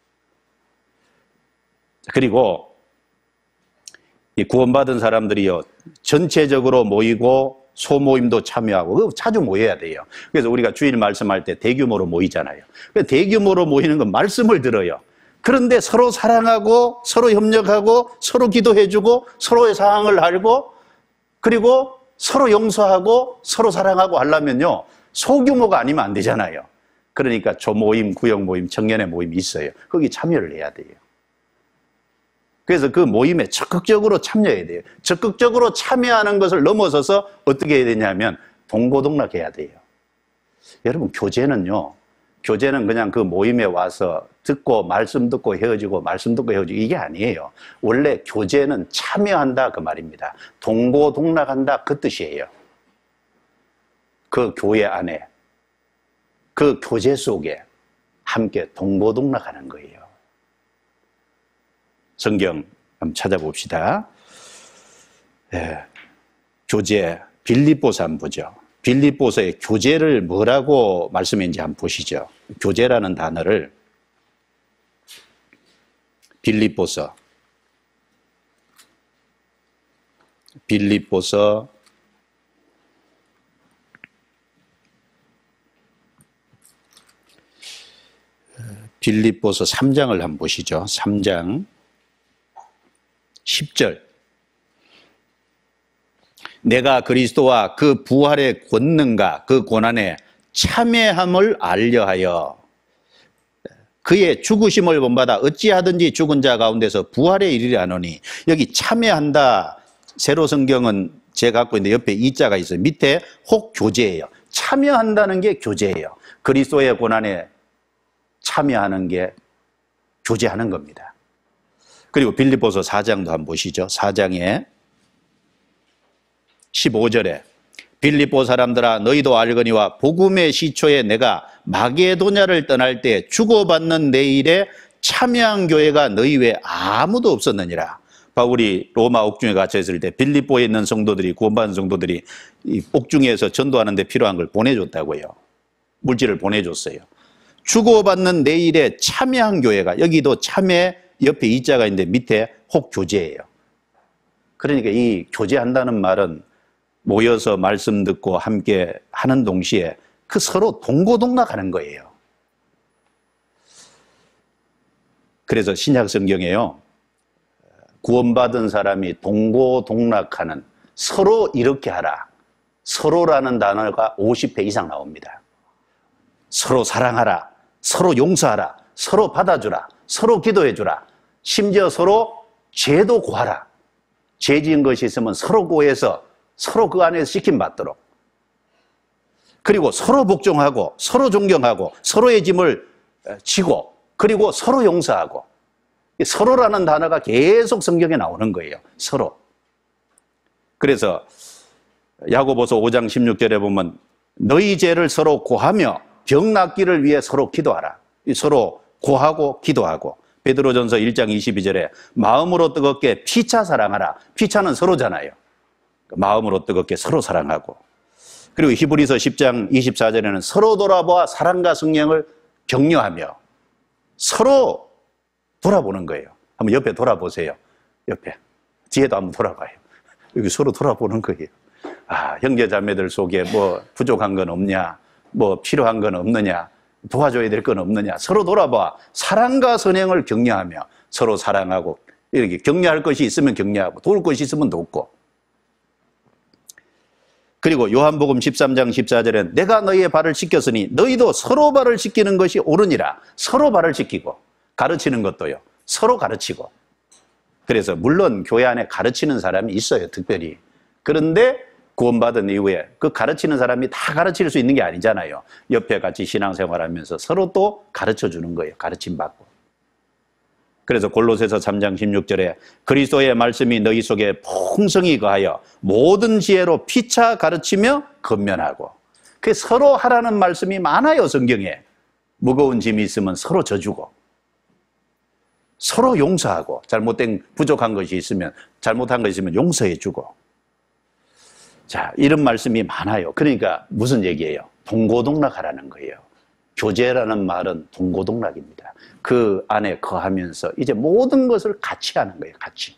그리고 이 구원받은 사람들이요, 전체적으로 모이고 소모임도 참여하고 자주 모여야 돼요. 그래서 우리가 주일 말씀할 때 대규모로 모이잖아요. 대규모로 모이는 건 말씀을 들어요. 그런데 서로 사랑하고 서로 협력하고 서로 기도해주고 서로의 상황을 알고 그리고 서로 용서하고 서로 사랑하고 하려면요, 소규모가 아니면 안 되잖아요. 그러니까 조모임, 구역모임, 청년의 모임이 있어요. 거기 참여를 해야 돼요. 그래서 그 모임에 적극적으로 참여해야 돼요. 적극적으로 참여하는 것을 넘어서서 어떻게 해야 되냐면 동고동락해야 돼요. 여러분, 교제는요, 교제는 그냥 그 모임에 와서 듣고 말씀 듣고 헤어지고 말씀 듣고 헤어지고 이게 아니에요. 원래 교제는 참여한다 그 말입니다. 동고동락한다 그 뜻이에요. 그 교회 안에 그 교제 속에 함께 동고동락하는 거예요. 성경 한번 찾아봅시다. 예, 교제, 빌립보서 한번 보죠. 빌립보서의 교제를 뭐라고 말씀했는지 한번 보시죠. 교제라는 단어를 빌립보서 빌립보서 빌립보서 삼 장을 한번 보시죠. 삼 장 십 절. 내가 그리스도와 그 부활의 권능과 그 고난에 참여함을 알려하여 그의 죽으심을 본받아 어찌하든지 죽은 자 가운데서 부활에 이르려 하노니, 여기 참여한다, 세로 성경은 제가 갖고 있는데 옆에 이자가 있어요. 밑에 혹 교제예요. 참여한다는 게 교제예요. 그리스도의 고난에 참여하는 게 교제하는 겁니다. 그리고 빌립보서 사 장도 한번 보시죠. 사 장에 십오 절에 빌립보 사람들아 너희도 알거니와 복음의 시초에 내가 마게도냐를 떠날 때 주고받는 내 일에 참여한 교회가 너희 외에 아무도 없었느니라. 바울이 로마 옥중에 갇혀 있을 때 빌립보에 있는 성도들이, 구원받은 성도들이 이 옥중에서 전도하는 데 필요한 걸 보내줬다고요. 물질을 보내줬어요. 주고받는 내 일에 참여한 교회가, 여기도 참여 옆에 이자가 있는데 밑에 혹 교제예요. 그러니까 이 교제한다는 말은 모여서 말씀 듣고 함께 하는 동시에 그 서로 동고동락하는 거예요. 그래서 신약 성경에요, 구원받은 사람이 동고동락하는, 서로 이렇게 하라, 서로라는 단어가 오십 회 이상 나옵니다. 서로 사랑하라, 서로 용서하라, 서로 받아주라, 서로 기도해주라, 심지어 서로 죄도 고하라. 죄 지은 것이 있으면 서로 고해서 서로 그 안에서 지킴받도록, 그리고 서로 복종하고 서로 존경하고 서로의 짐을 지고, 그리고 서로 용서하고, 서로라는 단어가 계속 성경에 나오는 거예요. 서로. 그래서 야고보서 오 장 십육 절에 보면 너희 죄를 서로 고하며 병 낫기를 위해 서로 기도하라. 서로 고하고 기도하고. 베드로전서 일 장 이십이 절에 마음으로 뜨겁게 피차 사랑하라. 피차는 서로잖아요. 마음으로 뜨겁게 서로 사랑하고. 그리고 히브리서 십 장 이십사 절에는 서로 돌아보아 사랑과 성령을 격려하며, 서로 돌아보는 거예요. 한번 옆에 돌아보세요. 옆에. 뒤에도 한번 돌아봐요. 여기 서로 돌아보는 거예요. 아, 형제 자매들 속에 뭐 부족한 건 없냐, 뭐 필요한 건 없느냐, 도와줘야 될 건 없느냐, 서로 돌아봐 사랑과 선행을 격려하며 서로 사랑하고, 이렇게 격려할 것이 있으면 격려하고 도울 것이 있으면 돕고. 그리고 요한복음 십삼 장 십사 절에 내가 너희의 발을 씻겼으니 너희도 서로 발을 씻기는 것이 옳으니라. 서로 발을 씻기고, 가르치는 것도요, 서로 가르치고. 그래서 물론 교회 안에 가르치는 사람이 있어요, 특별히. 그런데 구원받은 이후에 그 가르치는 사람이 다 가르칠 수 있는 게 아니잖아요. 옆에 같이 신앙생활하면서 서로 또 가르쳐주는 거예요, 가르침받고. 그래서 골로새서 삼 장 십육 절에 그리스도의 말씀이 너희 속에 풍성히 거하여 모든 지혜로 피차 가르치며 건면하고. 그 서로 하라는 말씀이 많아요, 성경에. 무거운 짐이 있으면 서로 져주고, 서로 용서하고, 잘못된 부족한 것이 있으면, 잘못한 것이 있으면 용서해주고. 자, 이런 말씀이 많아요. 그러니까 무슨 얘기예요? 동고동락하라는 거예요. 교제라는 말은 동고동락입니다. 그 안에 거하면서 이제 모든 것을 같이 하는 거예요, 같이.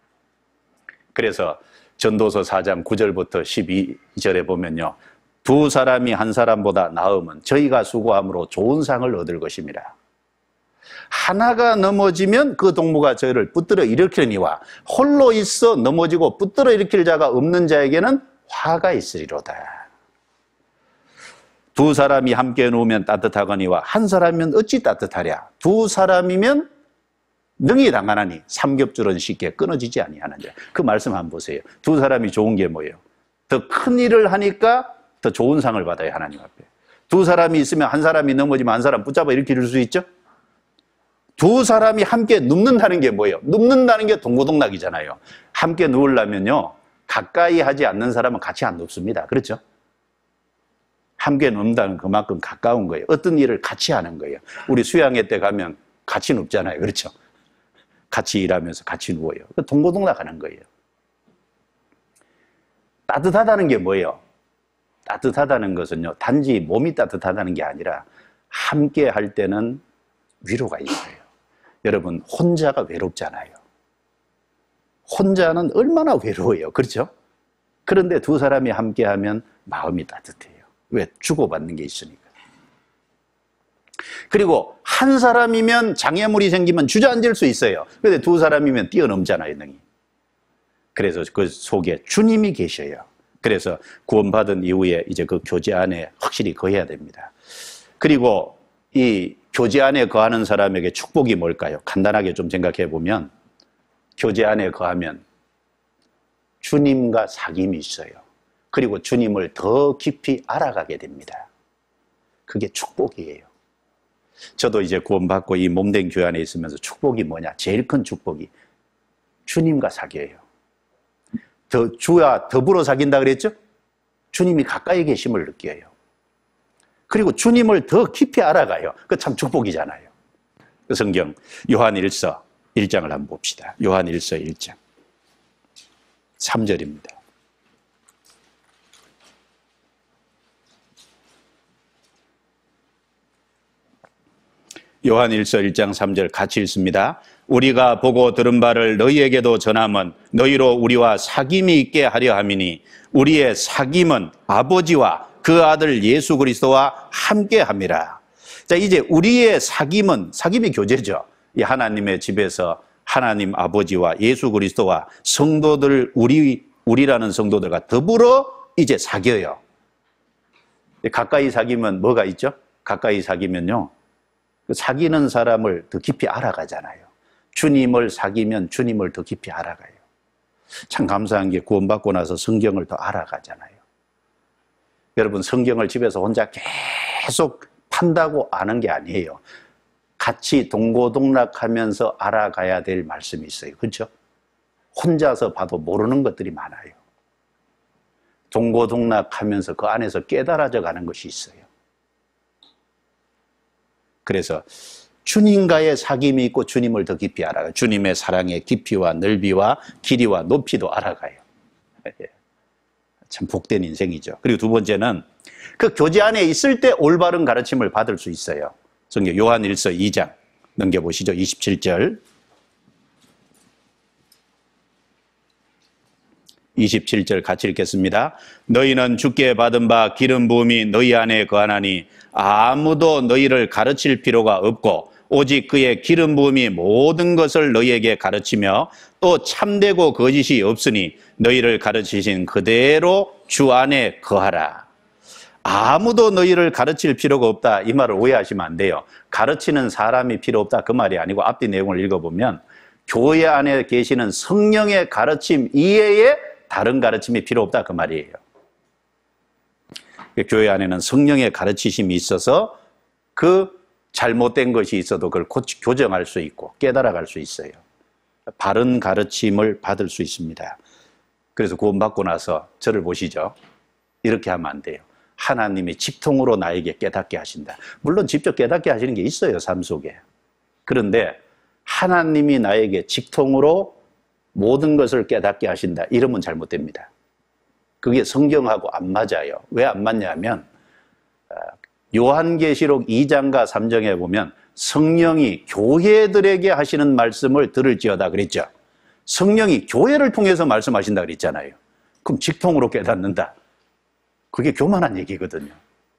그래서 전도서 사 장 구 절부터 십이 절에 보면요, 두 사람이 한 사람보다 나으면 저희가 수고함으로 좋은 상을 얻을 것입니다. 하나가 넘어지면 그 동무가 저희를 붙들어 일으키니와 홀로 있어 넘어지고 붙들어 일으킬 자가 없는 자에게는 화가 있으리로다. 두 사람이 함께 누우면 따뜻하거니와 한 사람이면 어찌 따뜻하랴. 두 사람이면 능히 당하나니 삼겹줄은 쉽게 끊어지지 아니하느니라. 그 말씀 한번 보세요. 두 사람이 좋은 게 뭐예요? 더 큰 일을 하니까 더 좋은 상을 받아요, 하나님 앞에. 두 사람이 있으면 한 사람이 넘어지면 한 사람 붙잡아 일으킬 수 있죠? 두 사람이 함께 눕는다는 게 뭐예요? 눕는다는 게 동고동락이잖아요. 함께 누우려면요, 가까이 하지 않는 사람은 같이 안 눕습니다. 그렇죠? 함께 눕는다는 그만큼 가까운 거예요. 어떤 일을 같이 하는 거예요. 우리 수양회 때 가면 같이 눕잖아요. 그렇죠? 같이 일하면서 같이 누워요. 동고동락하는 거예요. 따뜻하다는 게 뭐예요? 따뜻하다는 것은요, 단지 몸이 따뜻하다는 게 아니라 함께 할 때는 위로가 있어요. 여러분, 혼자가 외롭잖아요. 혼자는 얼마나 외로워요. 그렇죠? 그런데 두 사람이 함께 하면 마음이 따뜻해요. 왜? 주고받는 게 있으니까. 그리고 한 사람이면 장애물이 생기면 주저앉을 수 있어요. 그런데 두 사람이면 뛰어넘잖아요, 능히. 그래서 그 속에 주님이 계셔요. 그래서 구원받은 이후에 이제 그 교제 안에 확실히 거해야 됩니다. 그리고 이 교제 안에 거하는 사람에게 축복이 뭘까요? 간단하게 좀 생각해 보면, 교제 안에 거하면 주님과 사귐이 있어요. 그리고 주님을 더 깊이 알아가게 됩니다. 그게 축복이에요. 저도 이제 구원받고 이 몸된 교회 안에 있으면서 축복이 뭐냐? 제일 큰 축복이 주님과 사귀어요. 더 주와 더불어 사귄다 그랬죠? 주님이 가까이 계심을 느껴요. 그리고 주님을 더 깊이 알아가요. 그 참 축복이잖아요. 그 성경 요한일서 일 장을 한번 봅시다. 요한일서 일 장 삼 절입니다. 요한일서 일 장 삼 절 같이 읽습니다. 우리가 보고 들은 바를 너희에게도 전함은 너희로 우리와 사귐이 있게 하려 함이니 우리의 사귐은 아버지와 그 아들 예수 그리스도와 함께 함이라. 자, 이제 우리의 사귐은, 사귐이 교제죠. 이 하나님의 집에서 하나님 아버지와 예수 그리스도와 성도들, 우리, 우리라는 성도들과 더불어 이제 사귀어요. 가까이 사귀면 뭐가 있죠? 가까이 사귀면요, 사귀는 사람을 더 깊이 알아가잖아요. 주님을 사귀면 주님을 더 깊이 알아가요. 참 감사한 게 구원받고 나서 성경을 더 알아가잖아요. 여러분, 성경을 집에서 혼자 계속 판다고 아는 게 아니에요. 같이 동고동락하면서 알아가야 될 말씀이 있어요. 그렇죠? 혼자서 봐도 모르는 것들이 많아요. 동고동락하면서 그 안에서 깨달아져 가는 것이 있어요. 그래서 주님과의 사귐이 있고 주님을 더 깊이 알아가요. 주님의 사랑의 깊이와 넓이와 길이와 높이도 알아가요. 참 복된 인생이죠. 그리고 두 번째는 그 교제 안에 있을 때 올바른 가르침을 받을 수 있어요. 성경 요한일서 이 장 넘겨보시죠. 이십칠 절. 이십칠 절 같이 읽겠습니다. 너희는 주께 받은 바 기름 부음이 너희 안에 거하나니 아무도 너희를 가르칠 필요가 없고 오직 그의 기름 부음이 모든 것을 너희에게 가르치며 또 참되고 거짓이 없으니 너희를 가르치신 그대로 주 안에 거하라. 아무도 너희를 가르칠 필요가 없다, 이 말을 오해하시면 안 돼요. 가르치는 사람이 필요 없다, 그 말이 아니고 앞뒤 내용을 읽어보면 교회 안에 계시는 성령의 가르침 이외에 다른 가르침이 필요 없다, 그 말이에요. 교회 안에는 성령의 가르치심이 있어서 그 잘못된 것이 있어도 그걸 교정할 수 있고 깨달아갈 수 있어요. 바른 가르침을 받을 수 있습니다. 그래서 구원받고 나서 저를 보시죠. 이렇게 하면 안 돼요. 하나님이 직통으로 나에게 깨닫게 하신다. 물론 직접 깨닫게 하시는 게 있어요, 삶 속에. 그런데 하나님이 나에게 직통으로 모든 것을 깨닫게 하신다, 이러면 잘못됩니다. 그게 성경하고 안 맞아요. 왜 안 맞냐면 요한계시록 이 장과 삼 장에 보면 성령이 교회들에게 하시는 말씀을 들을지어다 그랬죠. 성령이 교회를 통해서 말씀하신다 그랬잖아요. 그럼 직통으로 깨닫는다, 그게 교만한 얘기거든요.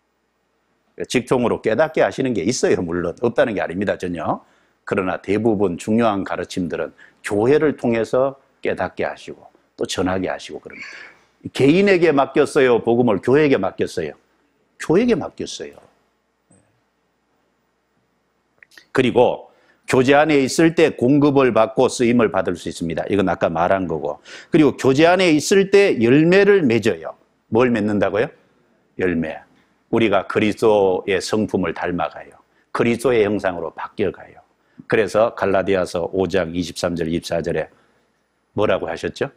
직통으로 깨닫게 하시는 게 있어요. 물론 없다는 게 아닙니다, 전혀. 그러나 대부분 중요한 가르침들은 교회를 통해서 깨닫게 하시고 또 전하게 하시고 그럽니다. 개인에게 맡겼어요, 복음을 교회에게 맡겼어요? 교회에게 맡겼어요. 그리고 교제 안에 있을 때 공급을 받고 쓰임을 받을 수 있습니다. 이건 아까 말한 거고. 그리고 교제 안에 있을 때 열매를 맺어요. 뭘 맺는다고요? 열매. 우리가 그리스도의 성품을 닮아가요. 그리스도의 형상으로 바뀌어가요. 그래서 갈라디아서 오 장 이십삼 절 이십사 절에 뭐라고 하셨죠?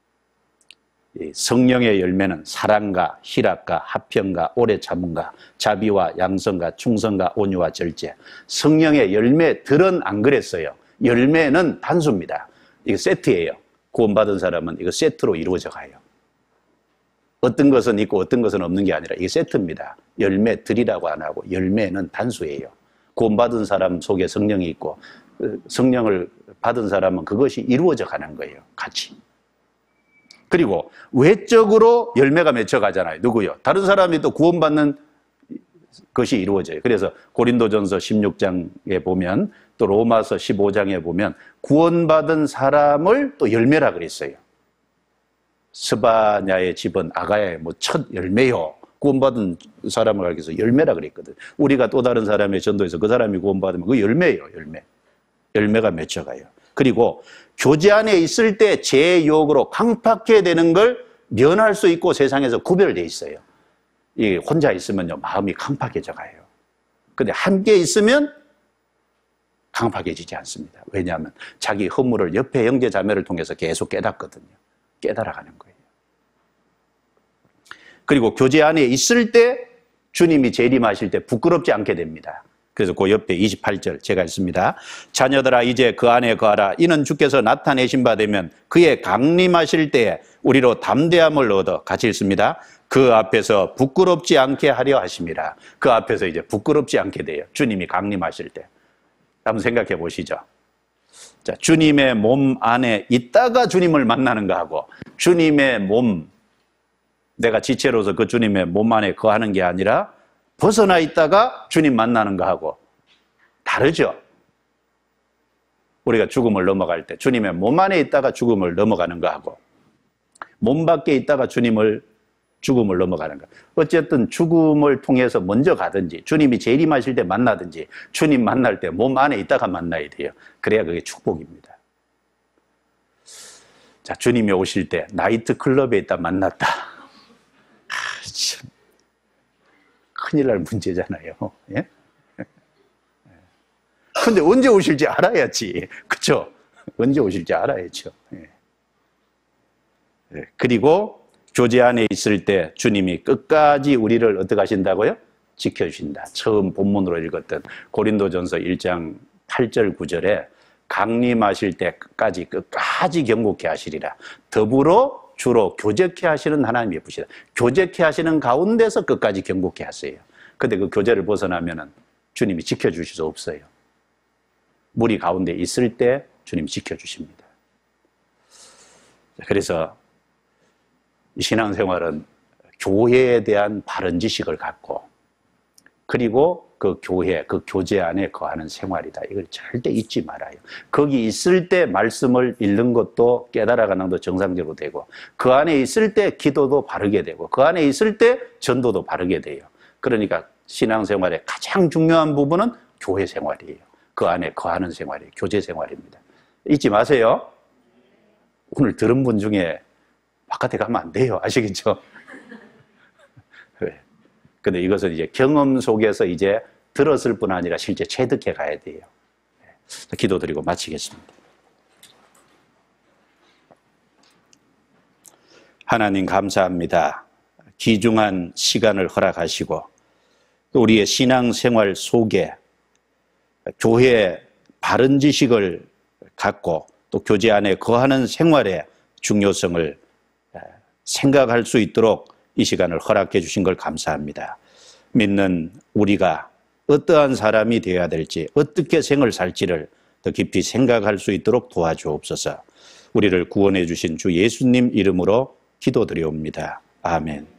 성령의 열매는 사랑과 희락과 화평과 오래 참음과 자비와 양성과 충성과 온유와 절제. 성령의 열매들은 안 그랬어요. 열매는 단수입니다. 이거 세트예요. 구원받은 사람은 이거 세트로 이루어져 가요. 어떤 것은 있고 어떤 것은 없는 게 아니라 이게 세트입니다. 열매들이라고 안 하고 열매는 단수예요. 구원받은 사람 속에 성령이 있고 성령을 받은 사람은 그것이 이루어져 가는 거예요. 같이. 그리고 외적으로 열매가 맺혀 가잖아요. 누구요? 다른 사람이 또 구원받는 것이 이루어져요. 그래서 고린도전서 십육 장에 보면 또 로마서 십오 장에 보면 구원받은 사람을 또 열매라 그랬어요. 스바냐의 집은 아가야의 뭐 첫 열매요. 구원받은 사람을 가리켜서 열매라 그랬거든. 우리가 또 다른 사람의 전도에서 그 사람이 구원받으면 그 열매예요. 열매. 열매가 맺혀가요. 그리고 교제 안에 있을 때 제 유혹으로 강팍해 되는 걸 면할 수 있고 세상에서 구별되어 있어요. 이 혼자 있으면요 마음이 강팍해져 가요. 근데 함께 있으면 강팍해지지 않습니다. 왜냐하면 자기 허물을 옆에 형제 자매를 통해서 계속 깨닫거든요. 깨달아가는 거예요. 그리고 교제 안에 있을 때 주님이 재림하실 때 부끄럽지 않게 됩니다. 그래서 그 옆에 이십팔 절 제가 읽습니다. 자녀들아 이제 그 안에 거하라. 이는 주께서 나타내신 바 되면 그의 강림하실 때에 우리로 담대함을 얻어 같이 읽습니다. 그 앞에서 부끄럽지 않게 하려 하심이라. 그 앞에서 이제 부끄럽지 않게 돼요. 주님이 강림하실 때. 한번 생각해 보시죠. 자, 주님의 몸 안에 있다가 주님을 만나는 거하고 주님의 몸, 내가 지체로서 그 주님의 몸 안에 거하는 게 아니라 벗어나 있다가 주님 만나는 거하고 다르죠. 우리가 죽음을 넘어갈 때 주님의 몸 안에 있다가 죽음을 넘어가는 거하고 몸 밖에 있다가 주님을 죽음을 넘어가는 거. 어쨌든 죽음을 통해서 먼저 가든지 주님이 재림하실 때 만나든지 주님 만날 때 몸 안에 있다가 만나야 돼요. 그래야 그게 축복입니다. 자, 주님이 오실 때 나이트 클럽에 있다 만났다. 아, 참 큰일 날 문제잖아요. 예? 근데 언제 오실지 알아야지. 그렇죠? 언제 오실지 알아야죠. 예. 예. 그리고 교제 안에 있을 때 주님이 끝까지 우리를 어떻게 하신다고요? 지켜주신다. 처음 본문으로 읽었던 고린도전서 일 장 팔 절 구 절에 강림하실 때까지 끝까지 경고케 하시리라. 더불어 주로 교제케 하시는 하나님 예쁘시다. 교제케 하시는 가운데서 끝까지 경고케 하세요. 근데 그 교제를 벗어나면은 주님이 지켜주실 수 없어요. 무리 가운데 있을 때 주님이 지켜주십니다. 그래서 신앙생활은 교회에 대한 바른 지식을 갖고 그리고 그 교회, 그 교제 안에 거하는 생활이다. 이걸 절대 잊지 말아요. 거기 있을 때 말씀을 읽는 것도 깨달아가는 것도 정상적으로 되고 그 안에 있을 때 기도도 바르게 되고 그 안에 있을 때 전도도 바르게 돼요. 그러니까 신앙생활의 가장 중요한 부분은 교회 생활이에요. 그 안에 거하는 생활이에요. 교제 생활입니다. 잊지 마세요. 오늘 들은 분 중에 바깥에 가면 안 돼요. 아시겠죠? 근데 이것은 이제 경험 속에서 이제 들었을 뿐 아니라 실제 체득해 가야 돼요. 기도드리고 마치겠습니다. 하나님 감사합니다. 귀중한 시간을 허락하시고 또 우리의 신앙생활 속에 교회의 바른 지식을 갖고 또 교제 안에 거하는 생활의 중요성을 생각할 수 있도록 이 시간을 허락해 주신 걸 감사합니다. 믿는 우리가 어떠한 사람이 되어야 될지 어떻게 생을 살지를 더 깊이 생각할 수 있도록 도와주옵소서. 우리를 구원해 주신 주 예수님 이름으로 기도드리옵니다. 아멘.